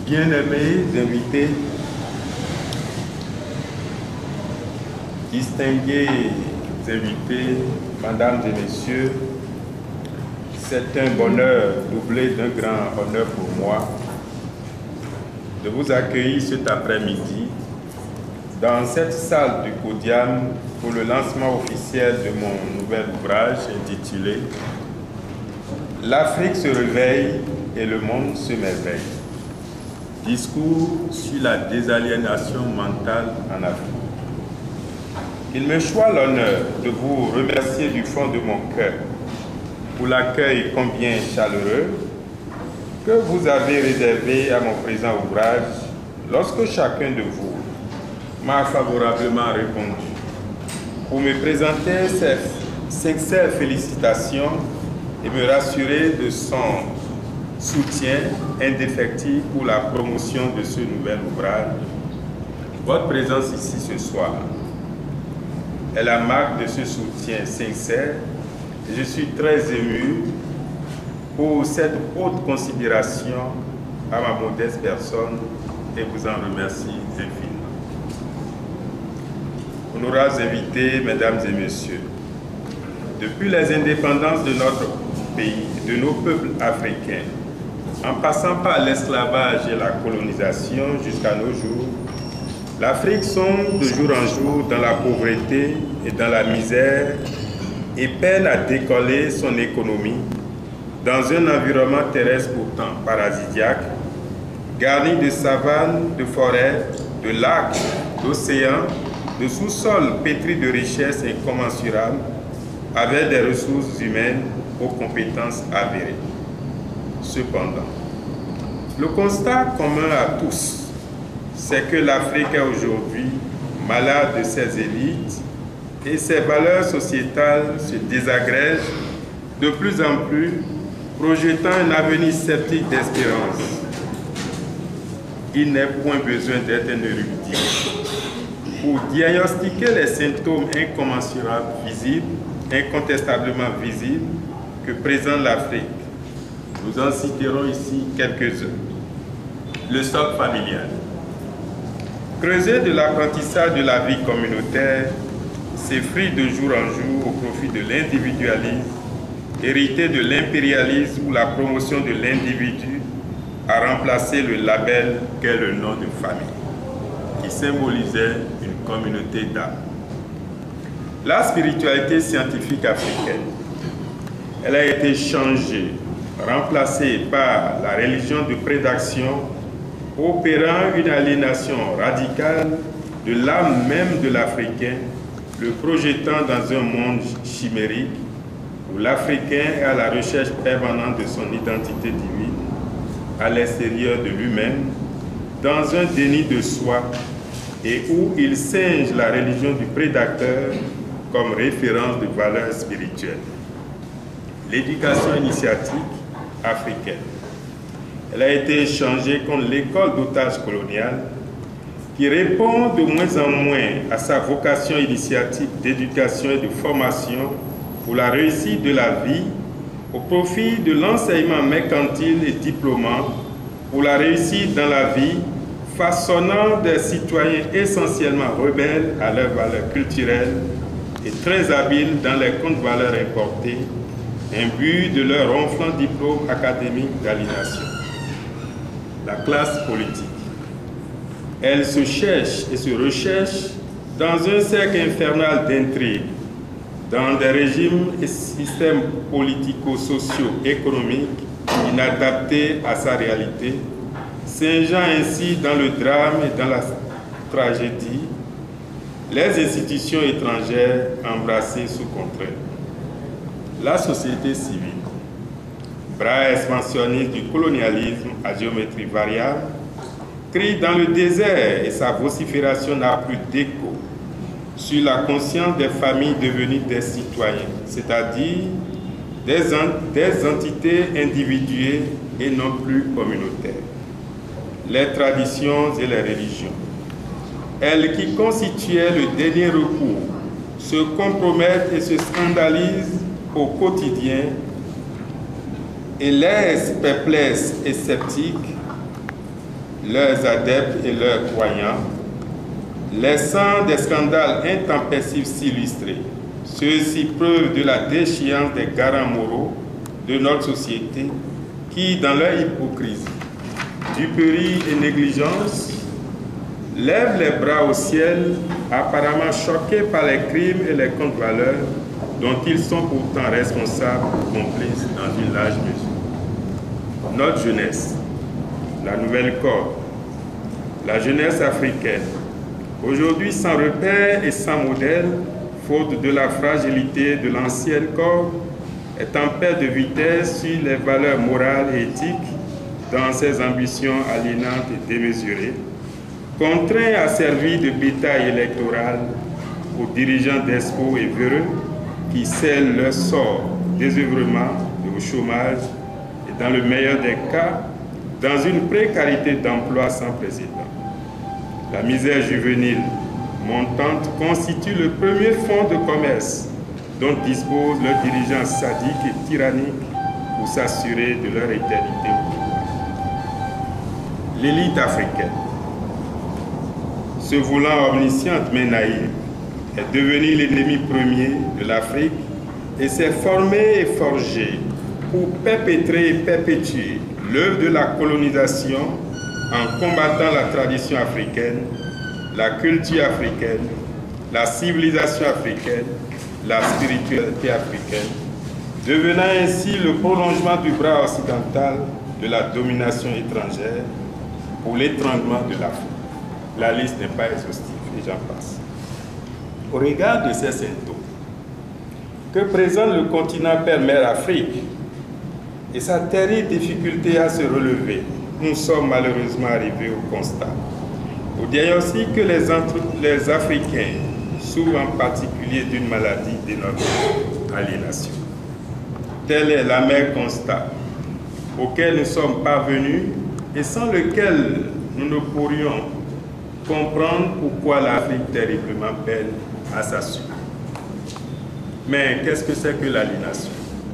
Bien-aimés invités, distingués invités, mesdames et messieurs, c'est un bonheur doublé d'un grand honneur pour moi de vous accueillir cet après-midi dans cette salle du podium pour le lancement officiel de mon nouvel ouvrage intitulé « L'Afrique se réveille et le monde se merveille ». Discours sur la désaliénation mentale en Afrique. Il me choisit l'honneur de vous remercier du fond de mon cœur pour l'accueil combien chaleureux que vous avez réservé à mon présent ouvrage lorsque chacun de vous m'a favorablement répondu pour me présenter ses sincères félicitations et me rassurer de son soutien indéfectible pour la promotion de ce nouvel ouvrage. Votre présence ici ce soir est la marque de ce soutien sincère et je suis très ému pour cette haute considération à ma modeste personne et vous en remercie infiniment. Honorables invités, mesdames et messieurs, depuis les indépendances de notre pays, de nos peuples africains, en passant par l'esclavage et la colonisation jusqu'à nos jours, l'Afrique sombre de jour en jour dans la pauvreté et dans la misère et peine à décoller son économie dans un environnement terrestre pourtant paradisiaque, garni de savanes, de forêts, de lacs, d'océans, de sous-sols pétris de richesses incommensurables, avec des ressources humaines aux compétences avérées. Cependant, le constat commun à tous, c'est que l'Afrique est aujourd'hui malade de ses élites et ses valeurs sociétales se désagrègent de plus en plus, projetant un avenir sceptique d'espérance. Il n'est point besoin d'être un érudit pour diagnostiquer les symptômes incommensurables visibles, incontestablement visibles, que présente l'Afrique. Nous en citerons ici quelques-uns. Le socle familial. Creuset de l'apprentissage de la vie communautaire, s'effrite de jour en jour au profit de l'individualisme, hérité de l'impérialisme où la promotion de l'individu a remplacé le label qu'est le nom de famille, qui symbolisait une communauté d'âme. La spiritualité scientifique africaine, elle a été changée, remplacée par la religion de prédaction, opérant une aliénation radicale de l'âme même de l'Africain, le projetant dans un monde chimérique où l'Africain est à la recherche permanente de son identité divine, à l'extérieur de lui-même, dans un déni de soi, et où il singe la religion du prédateur comme référence de valeurs spirituelles. L'éducation initiatique africaine. Elle a été échangée contre l'école d'otage coloniale qui répond de moins en moins à sa vocation initiatique d'éducation et de formation pour la réussite de la vie au profit de l'enseignement mercantile et diplômant pour la réussite dans la vie, façonnant des citoyens essentiellement rebelles à leurs valeurs culturelles et très habiles dans les comptes-valeurs importés, imbus de leur ronflant diplôme académique d'aliénation. La classe politique. Elle se cherche et se recherche dans un cercle infernal d'intrigues, dans des régimes et systèmes politico-sociaux économiques inadaptés à sa réalité, singeant ainsi dans le drame et dans la tragédie les institutions étrangères embrassées sous contrôle. La société civile, bras expansionniste du colonialisme à géométrie variable, crie dans le désert et sa vocifération n'a plus d'écho sur la conscience des familles devenues des citoyens, c'est-à-dire des entités individuées et non plus communautaires. Les traditions et les religions, elles qui constituaient le dernier recours, se compromettent et se scandalisent au quotidien et laissent perplexes et sceptiques leurs adeptes et leurs croyants, laissant des scandales intempestifs s'illustrer. Ceux-ci preuve de la déchéance des garants moraux de notre société qui, dans leur hypocrisie, duperie et négligence, lèvent les bras au ciel, apparemment choqués par les crimes et les contre-valeurs dont ils sont pourtant responsables ou complices dans une large mesure. Notre jeunesse, la nouvelle corde, la jeunesse africaine, aujourd'hui sans repère et sans modèle, faute de la fragilité de l'ancienne corde, est en perte de vitesse sur les valeurs morales et éthiques dans ses ambitions aliénantes et démesurées, contraint à servir de bétail électoral aux dirigeants despots et véreux qui scellent leur sort désœuvrement et au chômage et dans le meilleur des cas, dans une précarité d'emploi sans précédent. La misère juvénile montante constitue le premier fonds de commerce dont disposent leurs dirigeants sadiques et tyranniques pour s'assurer de leur éternité au pouvoir. L'élite africaine, se voulant omnisciente mais naïve, est devenue l'ennemi premier de l'Afrique et s'est formée et forgée pour perpétrer et perpétuer l'œuvre de la colonisation en combattant la tradition africaine, la culture africaine, la civilisation africaine, la spiritualité africaine, devenant ainsi le prolongement du bras occidental de la domination étrangère pour l'étranglement de l'Afrique. La liste n'est pas exhaustive et j'en passe. Au regard de ces symptômes que présente le continent Père-Mère Afrique et sa terrible difficulté à se relever, nous sommes malheureusement arrivés au constat, au diagnostic que les Africains souffrent en particulier d'une maladie dénommée aliénation. Tel est l'amer constat auquel nous sommes parvenus et sans lequel nous ne pourrions comprendre pourquoi l'Afrique terriblement peine à s'assumer. Mais qu'est-ce que c'est que l'aliénation?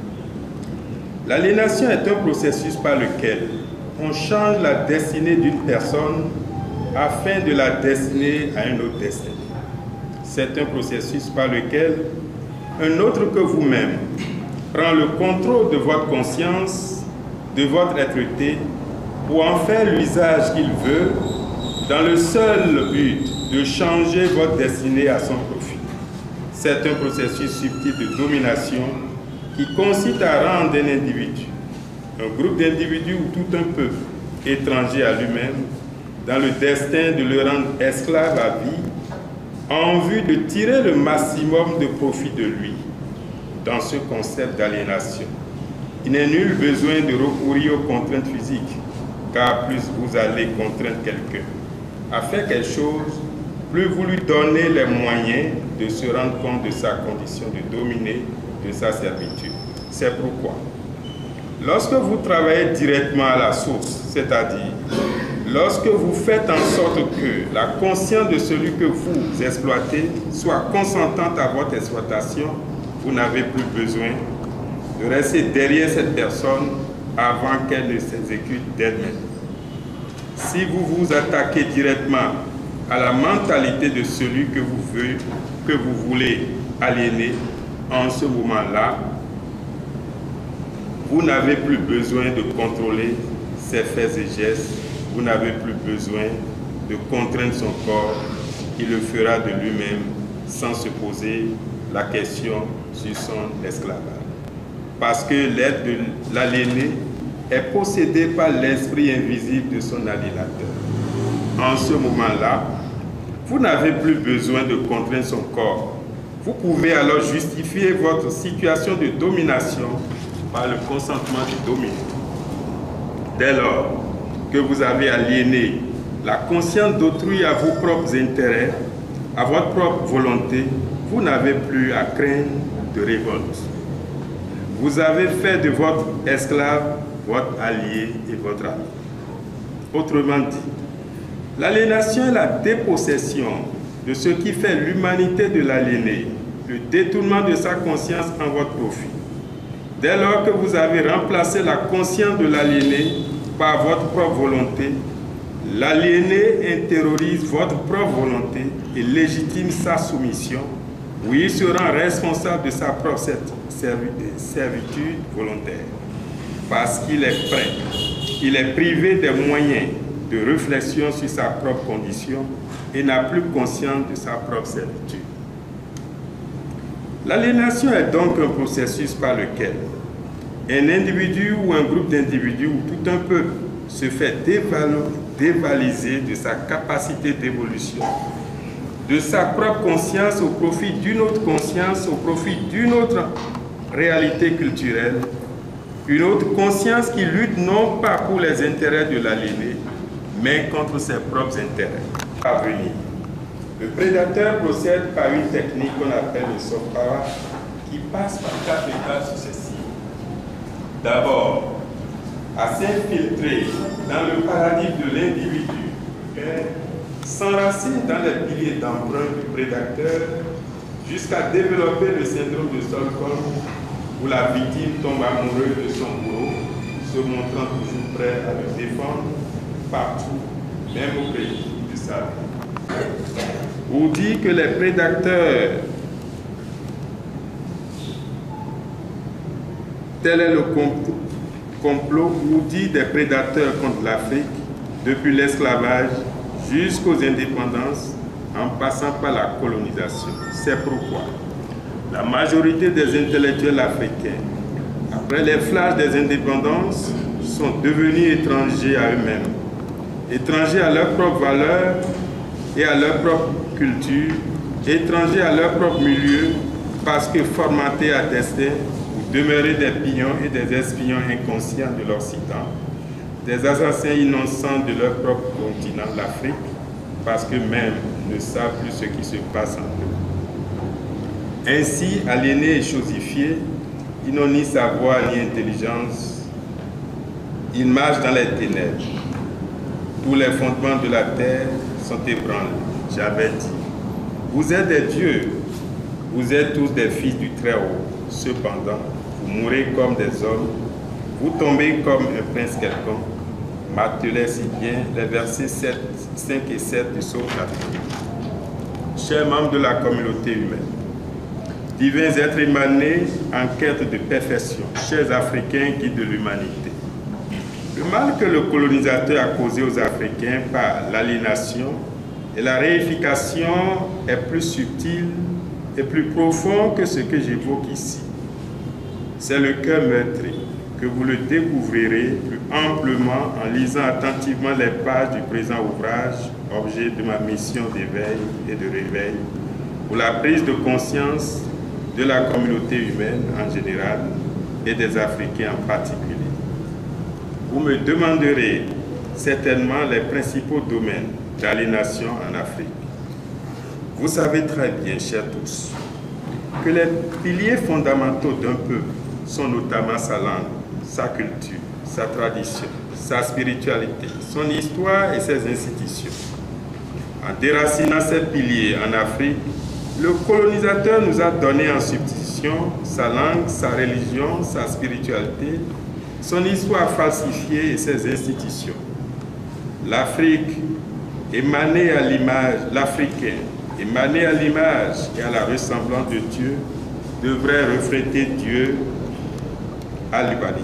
L'aliénation est un processus par lequel on change la destinée d'une personne afin de la destiner à une autre destinée. C'est un processus par lequel un autre que vous-même prend le contrôle de votre conscience, de votre être-té, pour en faire l'usage qu'il veut, dans le seul but de changer votre destinée à son profit. C'est un processus subtil de domination qui consiste à rendre un individu, un groupe d'individus ou tout un peuple étranger à lui-même, dans le destin de le rendre esclave à vie, en vue de tirer le maximum de profit de lui dans ce concept d'aliénation. Il n'est nul besoin de recourir aux contraintes physiques, car plus vous allez contraindre quelqu'un à faire quelque chose, plus vous lui donnez les moyens de se rendre compte de sa condition de dominer, de sa servitude. C'est pourquoi, lorsque vous travaillez directement à la source, c'est-à-dire lorsque vous faites en sorte que la conscience de celui que vous exploitez soit consentante à votre exploitation, vous n'avez plus besoin de rester derrière cette personne avant qu'elle ne s'exécute d'elle-même. Si vous vous attaquez directement à la mentalité de celui que vous voulez aliéner, en ce moment-là, vous n'avez plus besoin de contrôler ses faits et gestes, vous n'avez plus besoin de contraindre son corps, il le fera de lui-même sans se poser la question sur son esclavage. Parce que l'être de l'aliéné est possédé par l'esprit invisible de son aliénateur. En ce moment-là, vous n'avez plus besoin de contraindre son corps. Vous pouvez alors justifier votre situation de domination par le consentement du dominé. Dès lors que vous avez aliéné la conscience d'autrui à vos propres intérêts, à votre propre volonté, vous n'avez plus à craindre de révolte. Vous avez fait de votre esclave votre allié et votre ami. Autrement dit, l'aliénation est la dépossession de ce qui fait l'humanité de l'aliéné, le détournement de sa conscience en votre profit. Dès lors que vous avez remplacé la conscience de l'aliéné par votre propre volonté, L'aliéné intériorise votre propre volonté et légitime sa soumission, où il se rend responsable de sa propre servitude volontaire. Parce qu'il est prêt, il est privé des moyens de réflexion sur sa propre condition et n'a plus conscience de sa propre servitude. L'aliénation est donc un processus par lequel un individu ou un groupe d'individus ou tout un peuple se fait dévaliser de sa capacité d'évolution, de sa propre conscience au profit d'une autre conscience, au profit d'une autre réalité culturelle, une autre conscience qui lutte non pas pour les intérêts de l'aliéné, mais contre ses propres intérêts. À venir. Le prédateur procède par une technique qu'on appelle le soft power, qui passe par 4 étapes successives. D'abord, à s'infiltrer dans le paradigme de l'individu, s'enraciner dans les piliers d'emprunt du prédateur, jusqu'à développer le syndrome de Stockholm, où la victime tombe amoureuse de son bourreau, se montrant toujours prêt à le défendre partout, même au pays de sa vie. Vous dit que les prédateurs, tel est le complot, vous dit des prédateurs contre l'Afrique, depuis l'esclavage jusqu'aux indépendances, en passant par la colonisation. C'est pourquoi la majorité des intellectuels africains, après les flashs des indépendances, sont devenus étrangers à eux-mêmes, étrangers à leurs propres valeurs et à leur propre culture, étrangers à leur propre milieu, parce que formatés à destin pour demeurer des pions et des espions inconscients de l'Occident, des assassins innocents de leur propre continent, l'Afrique, parce qu'eux-mêmes ne savent plus ce qui se passe en eux. Ainsi, aliénés et chosifiés, ils n'ont ni savoir ni intelligence, ils marchent dans les ténèbres. Tous les fondements de la terre sont ébranlés. J'avais dit, vous êtes des dieux, vous êtes tous des fils du Très-Haut. Cependant, vous mourrez comme des hommes, vous tombez comme un prince quelconque. Martelait si bien les versets 5 et 7 du Psaume 4. Chers membres de la communauté humaine, divins êtres émanés en quête de perfection, chers Africains guides de l'humanité, le mal que le colonisateur a causé aux Africains par l'aliénation et la réification est plus subtil et plus profond que ce que j'évoque ici. C'est le cœur meurtri, que vous le découvrirez plus amplement en lisant attentivement les pages du présent ouvrage, objet de ma mission d'éveil et de réveil, pour la prise de conscience de la communauté humaine en général et des Africains en particulier. Vous me demanderez certainement les principaux domaines d'aliénation en Afrique. Vous savez très bien, chers tous, que les piliers fondamentaux d'un peuple sont notamment sa langue, sa culture, sa tradition, sa spiritualité, son histoire et ses institutions. En déracinant ces piliers en Afrique, le colonisateur nous a donné en substitution sa langue, sa religion, sa spiritualité, son histoire falsifiée et ses institutions. L'Afrique, émanée à l'image, l'Africain, émané à l'image et à la ressemblance de Dieu, devrait refléter Dieu à l'humanité.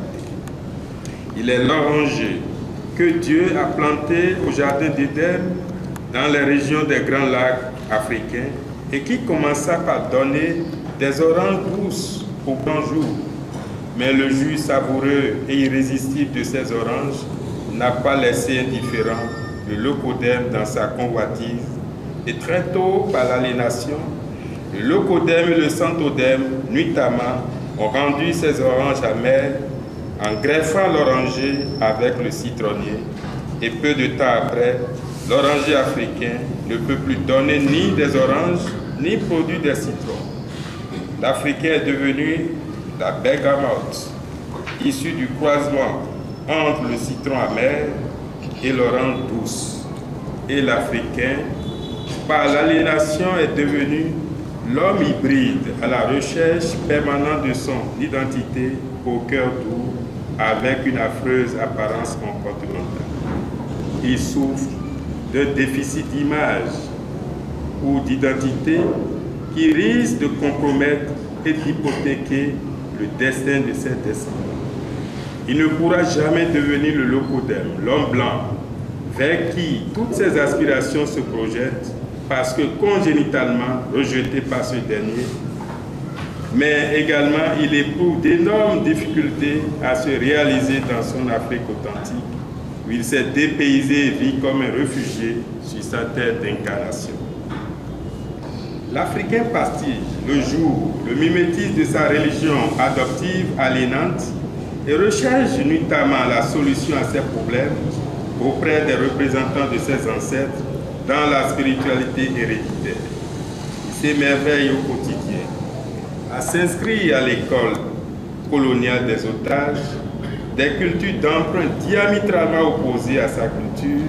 Il est l'oranger que Dieu a planté au jardin d'Éden dans les régions des grands lacs africains et qui commença par donner des oranges douces au grand jour. Mais le jus savoureux et irrésistible de ces oranges n'a pas laissé indifférent le leucodème dans sa convoitise. Et très tôt, par l'aliénation, le leucodème et le xanthodème, nuitamment, ont rendu ces oranges amères en greffant l'oranger avec le citronnier. Et peu de temps après, l'oranger africain ne peut plus donner ni des oranges, ni produire des citrons. L'Africain est devenu la bergamote, issue du croisement entre le citron amer et l'orange douce. Et l'Africain, par l'aliénation, est devenu l'homme hybride à la recherche permanente de son identité au cœur doux avec une affreuse apparence comportementale. il souffre d'un déficit d'image ou d'identité qui risque de compromettre et d'hypothéquer le destin de ses descendants. Il ne pourra jamais devenir le Locodème, l'homme blanc, vers qui toutes ses aspirations se projettent parce que congénitalement rejeté par ce dernier, mais également il éprouve d'énormes difficultés à se réaliser dans son Afrique authentique, où il s'est dépaysé et vit comme un réfugié sur sa terre d'incarnation. L'Africain pastige le jour le mimétisme de sa religion adoptive aliénante et recherche nuitamment la solution à ses problèmes auprès des représentants de ses ancêtres dans la spiritualité héréditaire. Il s'émerveille au quotidien à s'inscrire à l'école coloniale des otages, des cultures d'emprunt diamétralement opposées à sa culture,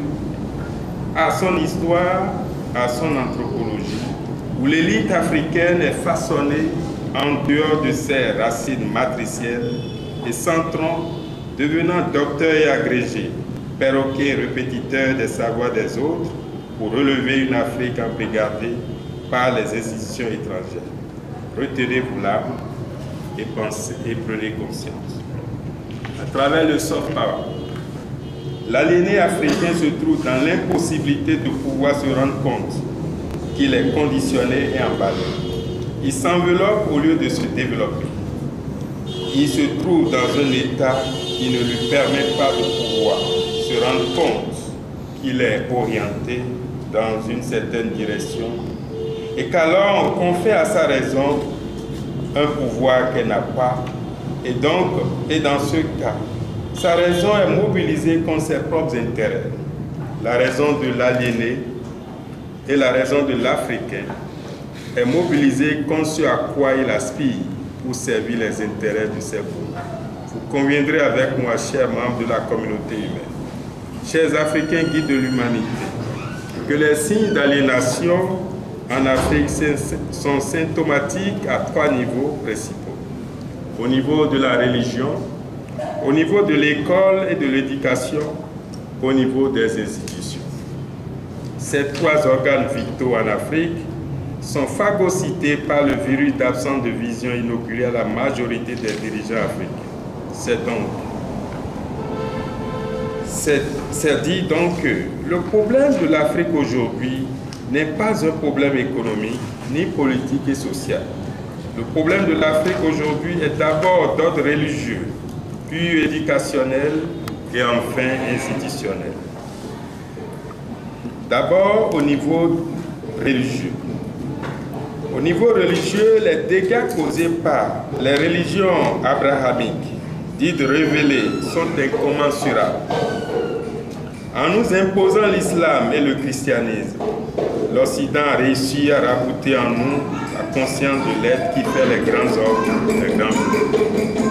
à son histoire, à son anthropologie, où l'élite africaine est façonnée en dehors de ses racines matricielles et sans tronc, devenant docteur et agrégé, perroquet répétiteur des savoirs des autres, pour relever une Afrique embrigardée par les institutions étrangères. Retenez-vous l'âme et pensez et prenez conscience. À travers le soft power, l'aliéné africain se trouve dans l'impossibilité de pouvoir se rendre compte qu'il est conditionné et emballé. Il s'enveloppe au lieu de se développer. Il se trouve dans un état qui ne lui permet pas de pouvoir se rendre compte qu'il est orienté dans une certaine direction et qu'alors on confère à sa raison un pouvoir qu'elle n'a pas. Et dans ce cas, sa raison est mobilisée contre ses propres intérêts. La raison de l'aliéné et la raison de l'Africain est mobilisée contre ce à quoi il aspire pour servir les intérêts de ses groupes. Vous conviendrez avec moi, chers membres de la communauté humaine, chers Africains guides de l'humanité, que les signes d'aliénation en Afrique sont symptomatiques à 3 niveaux principaux. Au niveau de la religion, au niveau de l'école et de l'éducation, au niveau des institutions. Ces 3 organes vitaux en Afrique sont phagocytés par le virus d'absence de vision inoculé à la majorité des dirigeants africains. C'est dit donc que le problème de l'Afrique aujourd'hui n'est pas un problème économique, ni politique et social. Le problème de l'Afrique aujourd'hui est d'abord d'ordre religieux, puis éducationnel et enfin institutionnel. D'abord au niveau religieux. Au niveau religieux, les dégâts causés par les religions abrahamiques, dites révélées, sont incommensurables. En nous imposant l'islam et le christianisme, l'Occident a réussi à rabouter en nous la conscience de l'être qui fait les grands hommes, les grands peuples.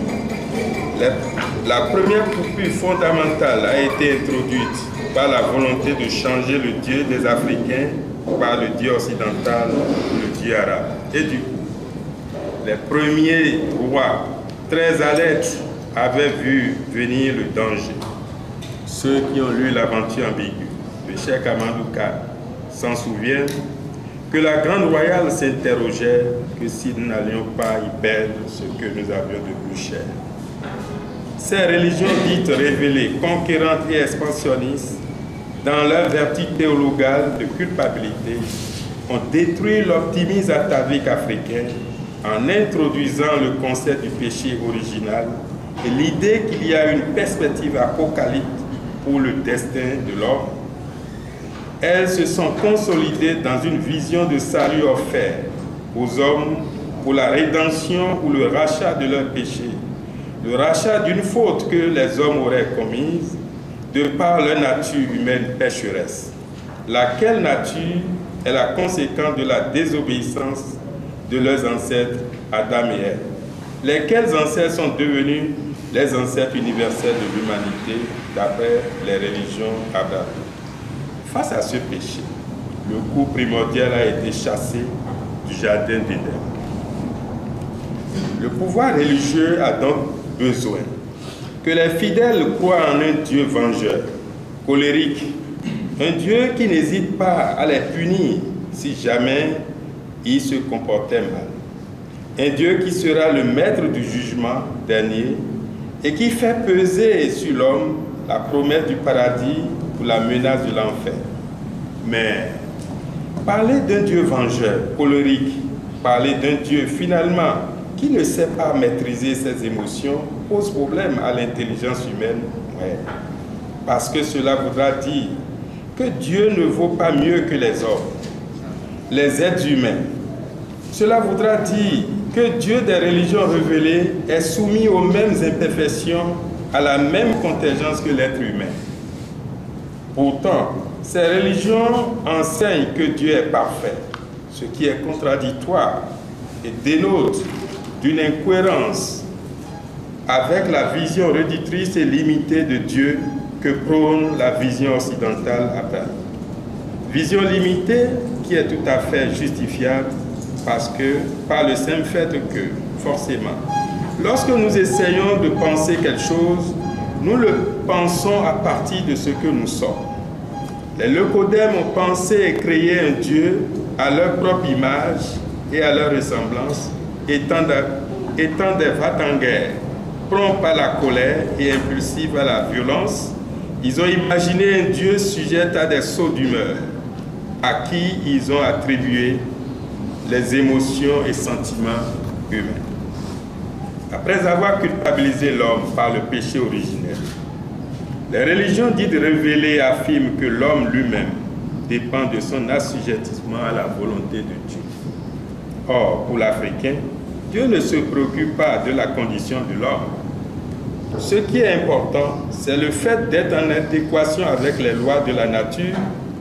La première coupure fondamentale a été introduite par la volonté de changer le Dieu des Africains par le Dieu occidental, le Dieu arabe. Et du coup, les premiers rois, très alertes, avaient vu venir le danger. Ceux qui ont lu l'aventure ambiguë de Cheikh Amadou Kane s'en souviennent que la Grande Royale s'interrogeait que si nous n'allions pas y perdre ce que nous avions de plus cher. Ces religions dites révélées, conquérantes et expansionnistes, dans leur vertu théologale de culpabilité, ont détruit l'optimisme atavique africain en introduisant le concept du péché original et l'idée qu'il y a une perspective apocalyptique pour le destin de l'homme. Elles se sont consolidées dans une vision de salut offert aux hommes pour la rédemption ou le rachat de leurs péchés, le rachat d'une faute que les hommes auraient commise de par leur nature humaine pécheresse, laquelle nature est la conséquence de la désobéissance de leurs ancêtres Adam et Ève, lesquels ancêtres sont devenus les ancêtres universels de l'humanité d'après les religions abrahamiques. Face à ce péché, le coup primordial a été chassé du jardin d'Éden. Le pouvoir religieux a donc besoin que les fidèles croient en un Dieu vengeur, colérique, un Dieu qui n'hésite pas à les punir si jamais ils se comportaient mal. Un Dieu qui sera le maître du jugement dernier et qui fait peser sur l'homme la promesse du paradis ou la menace de l'enfer. Mais parler d'un Dieu vengeur, colérique, parler d'un Dieu finalement qui ne sait pas maîtriser ses émotions pose problème à l'intelligence humaine. Ouais. Parce que cela voudra dire que Dieu ne vaut pas mieux que les hommes, les êtres humains. Cela voudra dire que Dieu des religions révélées est soumis aux mêmes imperfections, à la même contingence que l'être humain. Pourtant, ces religions enseignent que Dieu est parfait, ce qui est contradictoire et dénote d'une incohérence avec la vision réductrice et limitée de Dieu que prône la vision occidentale après. Vision limitée qui est tout à fait justifiable parce que, par le simple fait que, forcément, lorsque nous essayons de penser quelque chose, nous le pensons à partir de ce que nous sommes. Les leucodèmes ont pensé et créé un Dieu à leur propre image et à leur ressemblance, étant des va-t-en-guerre, prompts à la colère et impulsifs à la violence. Ils ont imaginé un Dieu sujet à des sauts d'humeur, à qui ils ont attribué les émotions et sentiments humains. Après avoir culpabilisé l'homme par le péché originel, les religions dites révélées affirment que l'homme lui-même dépend de son assujettissement à la volonté de Dieu. Or, pour l'Africain, Dieu ne se préoccupe pas de la condition de l'homme. Ce qui est important, c'est le fait d'être en adéquation avec les lois de la nature,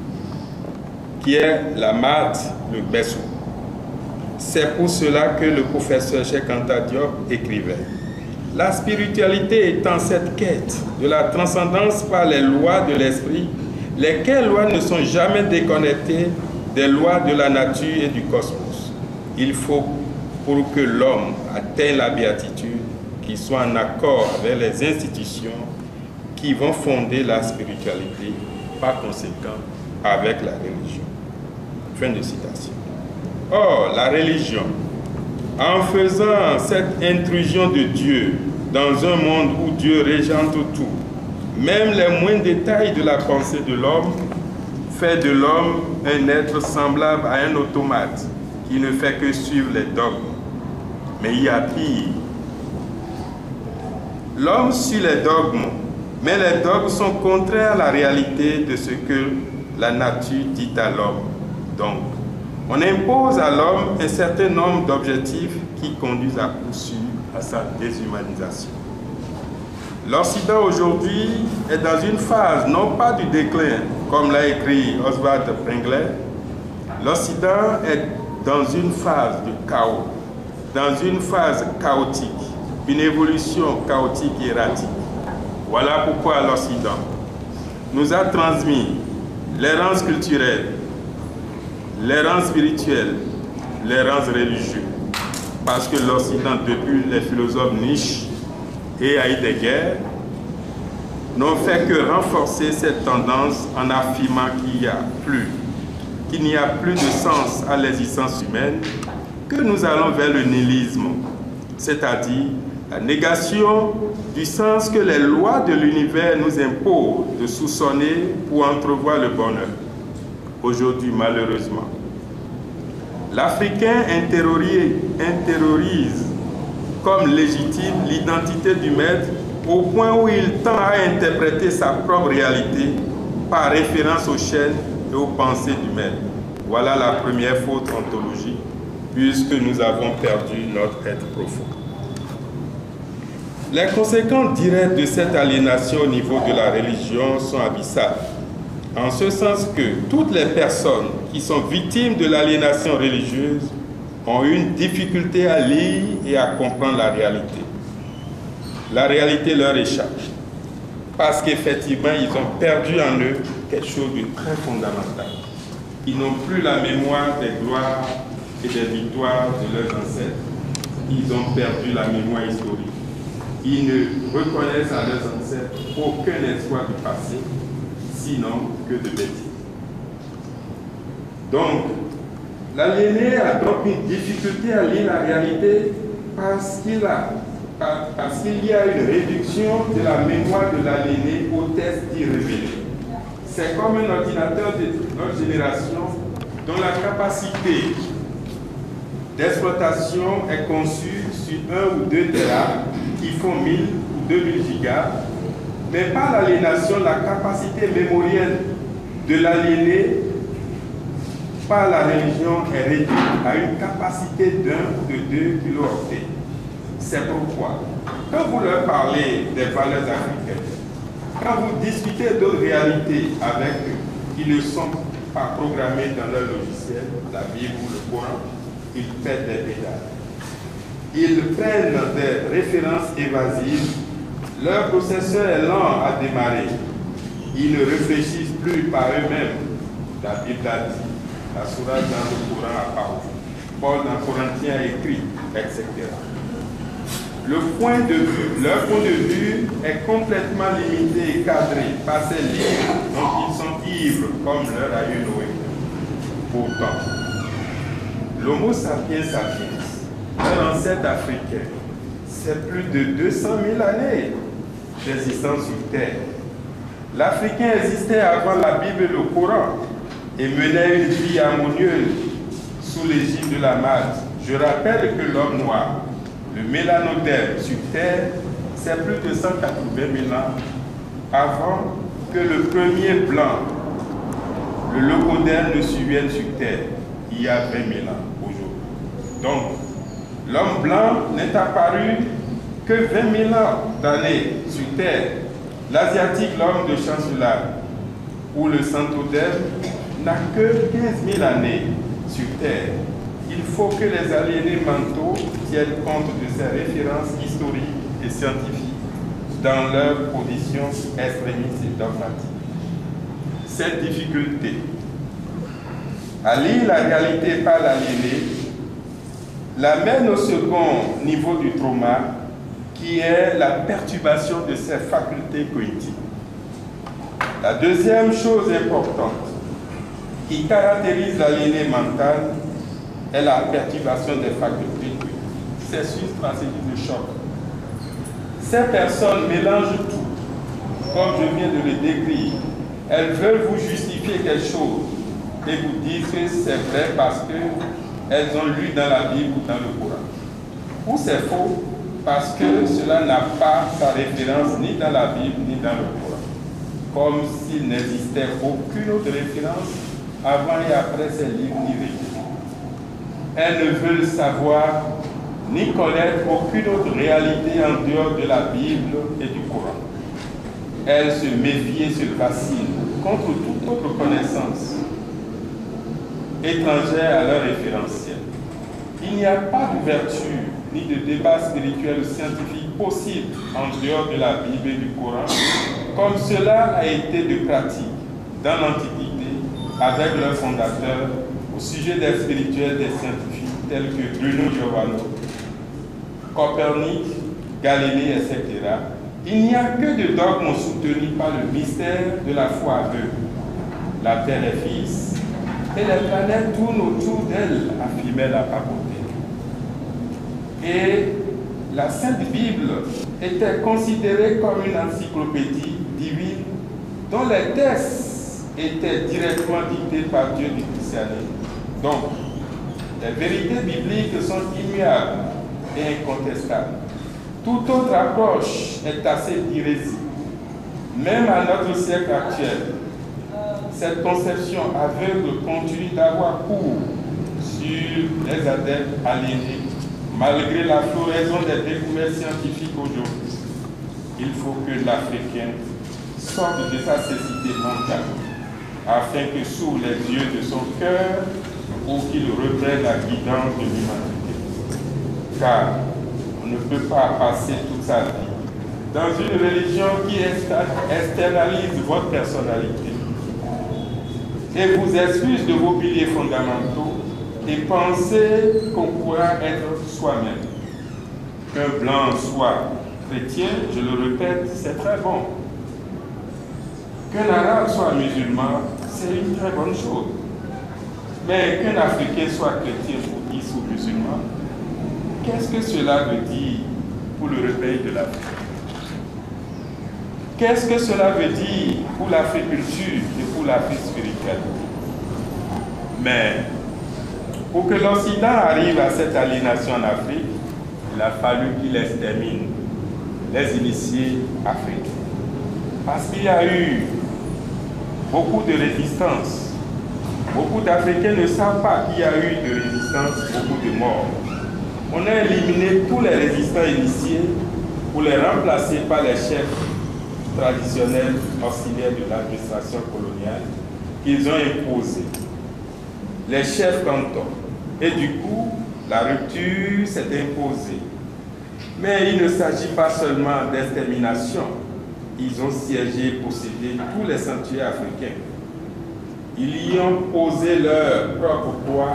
qui est la Mat, le Bessou. C'est pour cela que le professeur Cheikh Anta Diop écrivait: la spiritualité étant cette quête de la transcendance par les lois de l'esprit, lesquelles lois ne sont jamais déconnectées des lois de la nature et du cosmos. Il faut, pour que l'homme atteigne la béatitude, qu'il soit en accord avec les institutions qui vont fonder la spiritualité, par conséquent avec la religion. Fin de citation. Or, la religion, en faisant cette intrusion de Dieu dans un monde où Dieu régente tout, même les moindres détails de la pensée de l'homme, fait de l'homme un être semblable à un automate qui ne fait que suivre les dogmes. Mais il y a pire. L'homme suit les dogmes, mais les dogmes sont contraires à la réalité de ce que la nature dit à l'homme. Donc, on impose à l'homme un certain nombre d'objectifs qui conduisent à coup sûr à sa déshumanisation. L'Occident aujourd'hui est dans une phase, non pas du déclin, comme l'a écrit Oswald Spengler. L'Occident est dans une phase de chaos, dans une phase chaotique, une évolution chaotique et erratique. Voilà pourquoi l'Occident nous a transmis l'errance culturelle, l'errance spirituelle, l'errance religieuse. Parce que l'Occident, depuis les philosophes Nietzsche et Heidegger, n'ont fait que renforcer cette tendance en affirmant qu'il n'y a plus de sens à l'existence humaine, que nous allons vers le nihilisme, c'est-à-dire la négation du sens que les lois de l'univers nous imposent de soupçonner pour entrevoir le bonheur. Aujourd'hui, malheureusement, l'Africain intériorise comme légitime l'identité du maître au point où il tend à interpréter sa propre réalité par référence aux chaînes et aux pensées du maître. Voilà la première faute ontologique, puisque nous avons perdu notre être profond. Les conséquences directes de cette aliénation au niveau de la religion sont abyssales, en ce sens que toutes les personnes qui sont victimes de l'aliénation religieuse ont une difficulté à lire et à comprendre la réalité. La réalité leur échappe, parce qu'effectivement, ils ont perdu en eux quelque chose de très fondamental. Ils n'ont plus la mémoire des gloires et des victoires de leurs ancêtres. Ils ont perdu la mémoire historique. Ils ne reconnaissent à leurs ancêtres aucun espoir du passé. sinon que de bêtises. Donc, l'aliéné a donc une difficulté à lire la réalité parce qu'il y a une réduction de la mémoire de l'aliéné au test irrévélé. C'est comme un ordinateur de notre génération dont la capacité d'exploitation est conçue sur 1 ou 2 Tera qui font 1000 ou 2000 gigas, mais par l'aliénation, la capacité mémorielle de l'aliéné par la religion est réduite à une capacité d'1 ou de 2 kilooctets. C'est pourquoi, quand vous leur parlez des valeurs africaines, quand vous discutez d'autres réalités avec eux qui ne sont pas programmées dans leur logiciel, la Bible ou le Coran, ils pètent des pédales. Ils prennent des références évasives, leur processeur est lent à démarrer. Ils ne réfléchissent plus par eux-mêmes. La Bible a dit, la sourate dans le Coran a parlé, Paul dans Corinthiens a écrit, etc. Leur point de vue est complètement limité et cadré par ces livres dont ils sont ivres, comme leur a eu Noé. Pourtant, l'Homo sapiens sapiens, leur ancêtre africain, c'est plus de 200 000 années d'existence sur Terre. L'Africain existait avant la Bible et le Coran et menait une vie harmonieuse sous l'égide de la Made. Je rappelle que l'homme noir, le mélanodème sur Terre, c'est plus de 180 000 ans avant que le premier blanc, le locodème, ne survienne sur Terre, il y a 20 000 ans aujourd'hui. Donc, l'homme blanc n'est apparu que 20 000 ans d'années sur Terre. L'asiatique, l'homme de Chancellor, ou le Santodème, n'a que 15 000 années sur Terre. Il faut que les aliénés mentaux tiennent compte de ces références historiques et scientifiques dans leur position extrémiste et dogmatique. Cette difficulté à lire la réalité par l'aliéné l'amène au second niveau du trauma, qui est la perturbation de ses facultés cognitives. La deuxième chose importante qui caractérise l'aliéné mental est la perturbation des facultés cognitives. C'est une stratégie de choc. Ces personnes mélangent tout, comme je viens de le décrire. Elles veulent vous justifier quelque chose et vous disent que c'est vrai parce qu'elles ont lu dans la Bible ou dans le Coran. Ou c'est faux parce que cela n'a pas sa référence ni dans la Bible ni dans le Coran. Comme s'il n'existait aucune autre référence avant et après ces livres lyriques. Elles ne veulent savoir ni connaître aucune autre réalité en dehors de la Bible et du Coran. Elles se méfient et se vaccinent contre toute autre connaissance étrangère à leur référentiel. Il n'y a pas d'ouverture ni de débat spirituel ou scientifique possible en dehors de la Bible et du Coran, comme cela a été de pratique dans l'Antiquité avec leurs fondateurs au sujet des spirituels des scientifiques tels que Bruno Giordano, Copernic, Galilée, etc. Il n'y a que de dogmes soutenus par le mystère de la foi aveugle. La Terre est fixe et les planètes tournent autour d'elle, affirmait la papauté. Et la Sainte Bible était considérée comme une encyclopédie divine dont les textes étaient directement dictés par Dieu du christianisme. Donc, les vérités bibliques sont immuables et incontestables. Toute autre approche est assez d'hérésie. Même à notre siècle actuel, cette conception aveugle continue d'avoir cours sur les adeptes aliénés, malgré la floraison des découvertes scientifiques aujourd'hui. Il faut que l'Africain sorte de sa cécité mentale, afin que s'ouvrent les yeux de son cœur ou qu'il reprenne la guidance de l'humanité. Car on ne peut pas passer toute sa vie dans une religion qui externalise votre personnalité et vous excuse de vos piliers fondamentaux et penser qu'on pourra être soi-même. Qu'un blanc soit chrétien, je le répète, c'est très bon. Qu'un arabe soit musulman, c'est une très bonne chose. Mais qu'un africain soit chrétien, bouddhiste ou musulman, qu'est-ce que cela veut dire pour le réveil de l'Afrique? Qu'est-ce que cela veut dire pour l'africulture et pour l'Afrique spirituelle? Mais pour que l'Occident arrive à cette aliénation en Afrique, il a fallu qu'il extermine les initiés africains. Parce qu'il y a eu beaucoup de résistance. Beaucoup d'Africains ne savent pas qu'il y a eu de résistance, beaucoup de morts. On a éliminé tous les résistants initiés pour les remplacer par les chefs traditionnels auxiliaires de l'administration coloniale qu'ils ont imposés. Les chefs cantons. Et du coup, la rupture s'est imposée. Mais il ne s'agit pas seulement d'extermination. Ils ont siégé, possédé tous les sanctuaires africains. Ils y ont posé leur propre poids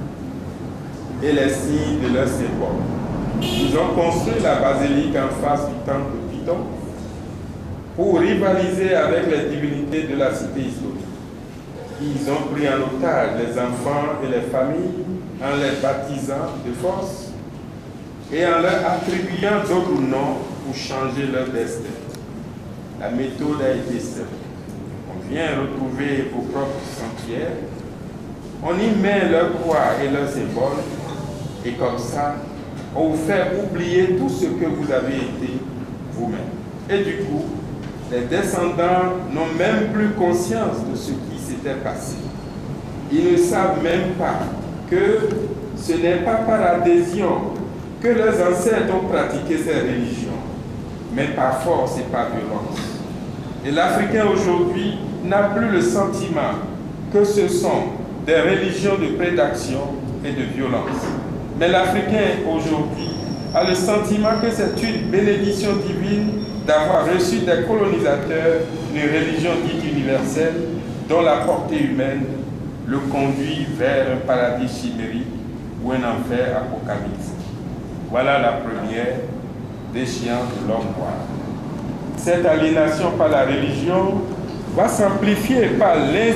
et les signes de leur symbole. Ils ont construit la basilique en face du temple de Python pour rivaliser avec les divinités de la cité historique. Ils ont pris en otage les enfants et les familles en les baptisant de force et en leur attribuant d'autres noms pour changer leur destin. La méthode a été simple. On vient retrouver vos propres sanctuaires, on y met leur croix et leurs symboles, et comme ça, on vous fait oublier tout ce que vous avez été vous-même. Et du coup, les descendants n'ont même plus conscience de ce qui s'était passé. Ils ne savent même pas que ce n'est pas par adhésion que leurs ancêtres ont pratiqué ces religions, mais par force et par violence. Et l'Africain aujourd'hui n'a plus le sentiment que ce sont des religions de prédation et de violence. Mais l'Africain aujourd'hui a le sentiment que c'est une bénédiction divine d'avoir reçu des colonisateurs une religion dite universelle dont la portée humaine le conduit vers un paradis chimérique ou un enfer apocalyptique. Voilà la première déchéance de l'homme noir. Cette aliénation par la religion va s'amplifier par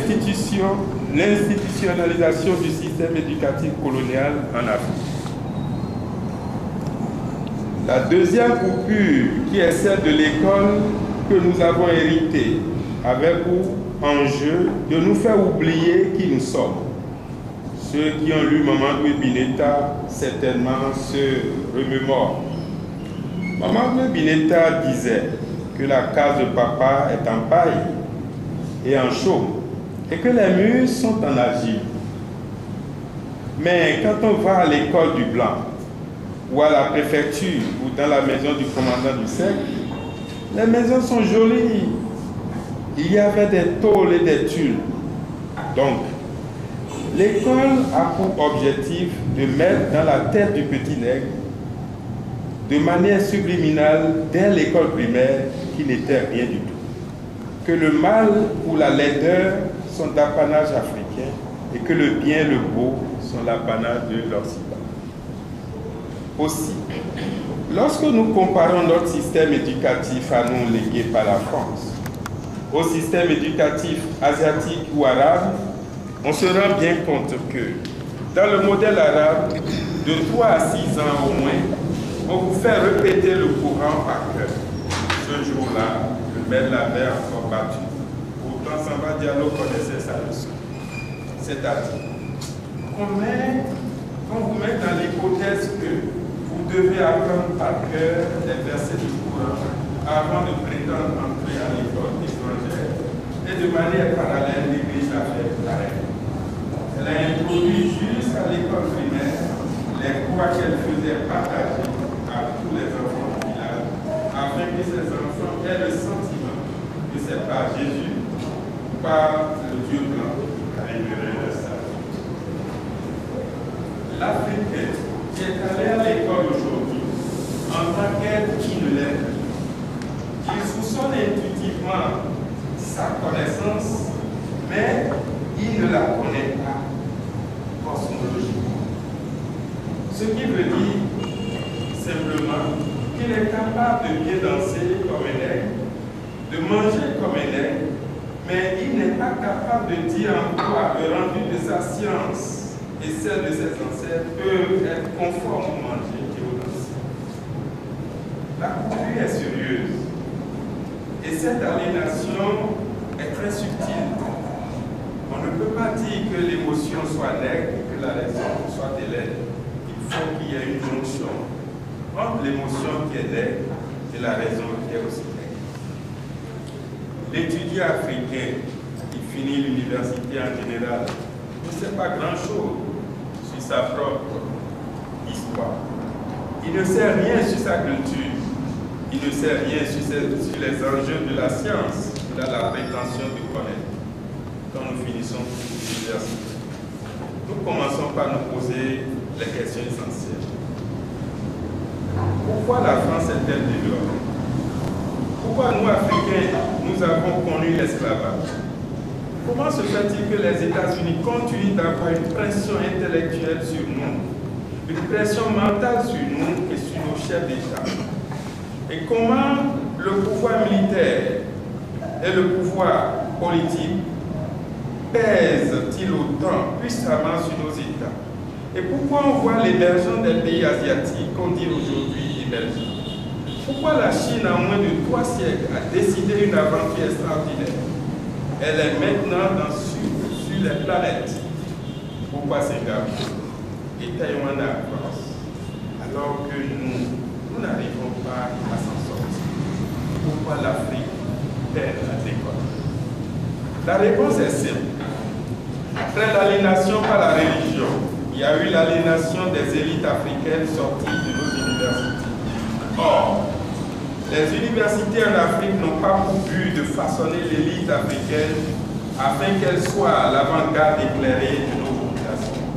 l'institutionnalisation du système éducatif colonial en Afrique. La deuxième coupure, qui est celle de l'école que nous avons héritée, avait pour enjeu de nous faire oublier qui nous sommes. Ceux qui ont lu Mamadou Bineta certainement se remémorent. Mamadou Bineta disait que la case de papa est en paille et en chaume, et que les murs sont en argile. Mais quand on va à l'école du Blanc, ou à la préfecture, ou dans la maison du commandant du cercle, les maisons sont jolies. Il y avait des tôles et des tuiles. Donc, l'école a pour objectif de mettre dans la tête du petit nègre, de manière subliminale, dès l'école primaire, qui n'était rien du tout, que le mal ou la laideur sont d'apanage africain et que le bien et le beau sont l'apanage de l'Occident. Aussi, lorsque nous comparons notre système éducatif à nous légué par la France au système éducatif asiatique ou arabe, on se rend bien compte que dans le modèle arabe, de 3 à 6 ans au moins, on vous fait répéter le Coran par cœur. Ce jour-là, le maître l'avait encore battu. Pourtant, Samba Diallo connaissait sa leçon. C'est-à-dire, on vous met dans l'hypothèse que vous devez apprendre par cœur les versets du Coran avant de prétendre entrer à l'école étrangère et de manière parallèle l'Église a fait pareil. Elle a introduit jusqu'à l'école primaire les cours qu'elle faisait partager à tous les enfants du village afin que ces enfants aient le sentiment que c'est par Jésus, par le Dieu blanc, qu'arriverait le salut. L'Africain qui est allé à l'école aujourd'hui en tant qu'être qui ne l'est plus, il soupçonne intuitivement sa connaissance, mais il ne la connaît pas cosmologiquement. Ce qui veut dire simplement qu'il est capable de bien danser comme un nègre, de manger comme un nègre, mais il n'est pas capable de dire en quoi le rendu de sa science et celle de ses ancêtres peuvent être conformes au manger et au dansé. La coupure est sérieuse et cette aliénation est très subtile. On ne peut pas dire que l'émotion soit nègre et que la raison soit hélène. Il faut qu'il y ait une jonction entre l'émotion qui est nègre et la raison qui est aussi nègre. L'étudiant africain qui finit l'université en général ne sait pas grand-chose sur sa propre histoire. Il ne sait rien sur sa culture. Il ne sait rien sur les enjeux de la science. Il a la prétention de connaître. Quand nous finissons l'université, nous commençons par nous poser les questions essentielles. Pourquoi la France est-elle développée? Pourquoi nous, Africains, nous avons connu l'esclavage? Comment se fait-il que les États-Unis continuent d'avoir une pression intellectuelle sur nous, une pression mentale sur nous et sur nos chefs d'État? Et comment le pouvoir militaire et le pouvoir politique pèsent-ils autant puissamment sur nos États? Et pourquoi on voit l'émergence des pays asiatiques qu'on dit aujourd'hui émergents? Pourquoi la Chine, en moins de 3 siècles, a décidé une aventure extraordinaire? Elle est maintenant sur les planètes. Pourquoi Singapour et Taïwan avancent alors que nous n'arrivons pas à s'en sortir? Pourquoi l'Afrique peine à décoller? La réponse est simple. Après l'aliénation par la religion, il y a eu l'aliénation des élites africaines sorties de nos universités. Or, les universités en Afrique n'ont pas pour but de façonner l'élite africaine afin qu'elle soit à l'avant-garde éclairée de nos populations.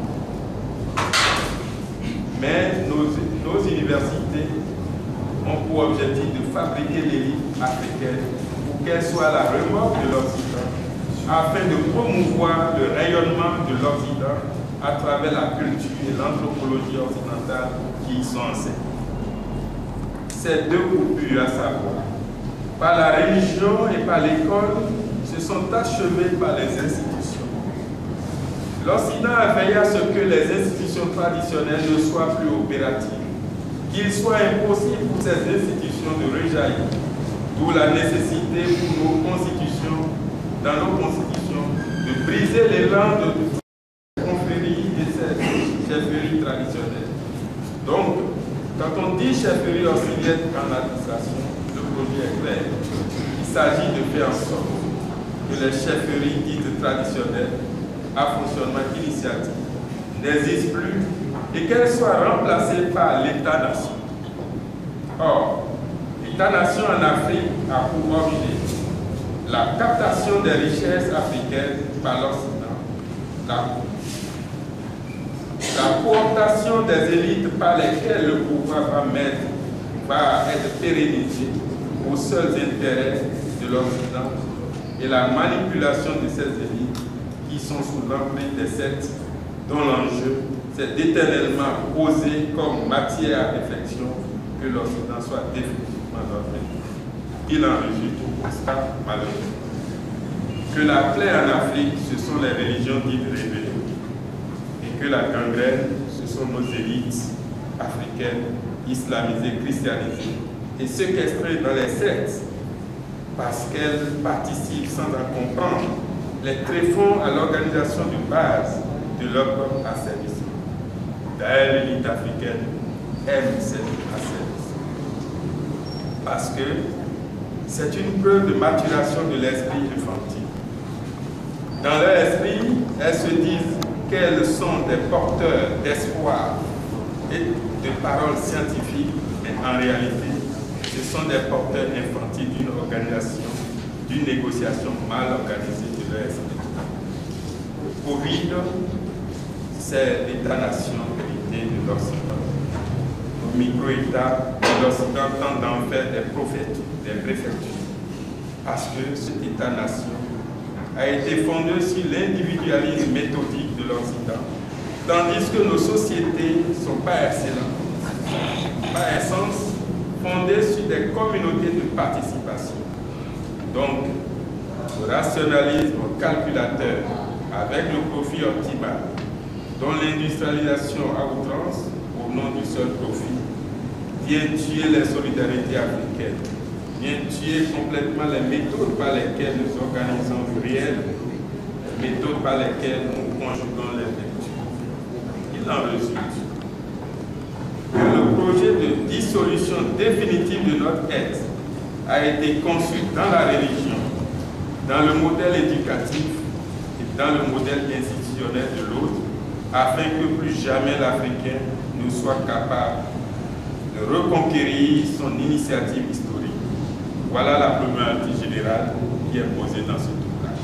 Mais nos universités ont pour objectif de fabriquer l'élite africaine pour qu'elle soit à la remorque de l'Occident, afin de promouvoir le rayonnement de l'Occident à travers la culture et l'anthropologie occidentale qui y sont enseignées. Ces deux coupures, à savoir, par la religion et par l'école, se sont achevées par les institutions. L'Occident a veillé à ce que les institutions traditionnelles ne soient plus opératives, qu'il soit impossible pour ces institutions de rejaillir, d'où la nécessité pour nos constitutions, dans nos constitutions, de briser l'élan de ces confréries et ces chefferies traditionnelles. Donc, quand on dit chefferie auxiliaire en administration, le projet est clair. Il s'agit de faire en sorte que les chefferies dites traditionnelles à fonctionnement initiatique n'existent plus et qu'elles soient remplacées par l'État-nation. Or, l'État-nation en Afrique a pour objet la captation des richesses africaines par l'Occident, la cooptation des élites par lesquelles le pouvoir va être pérennisé aux seuls intérêts de l'Occident et la manipulation de ces élites qui sont sous l'emprise des sectes dont l'enjeu c'est d'éternellement poser comme matière à réflexion que l'Occident soit définitivement notre ennemi. Il en résulte au constat malheureux que la plaie en Afrique, ce sont les religions dites révélées, et que la gangrène, ce sont nos élites africaines, islamisées, christianisées, et séquestrées dans les sectes, parce qu'elles participent sans en comprendre les tréfonds à l'organisation de base de leur peuple asservissement. D'ailleurs, l'élite africaine aime cet asservissement, parce que c'est une preuve de maturation de l'esprit infantile. Dans leur esprit, elles se disent qu'elles sont des porteurs d'espoir et de paroles scientifiques, mais en réalité, ce sont des porteurs infantiles d'une organisation, d'une négociation mal organisée de leur esprit. Covid, c'est l'État-nation hérité de l'Occident. Au micro-État, l'Occident tente d'en faire des préfectures, parce que cet État-nation a été fondé sur l'individualisme méthodique de l'Occident, tandis que nos sociétés sont par excellence, par essence, fondées sur des communautés de participation. Donc, le rationalisme calculateur avec le profit optimal, dont l'industrialisation à outrance au nom du seul profit vient tuer les solidarités africaines, vient tuer complètement les méthodes par lesquelles nous organisons le réel, les méthodes par lesquelles nous conjuguons les lectures. Il en résulte que le projet de dissolution définitive de notre être a été conçu dans la religion, dans le modèle éducatif et dans le modèle institutionnel de l'autre, afin que plus jamais l'Africain ne soit capable de reconquérir son initiative historique. Voilà la problématique générale qui est posée dans ce ouvrage.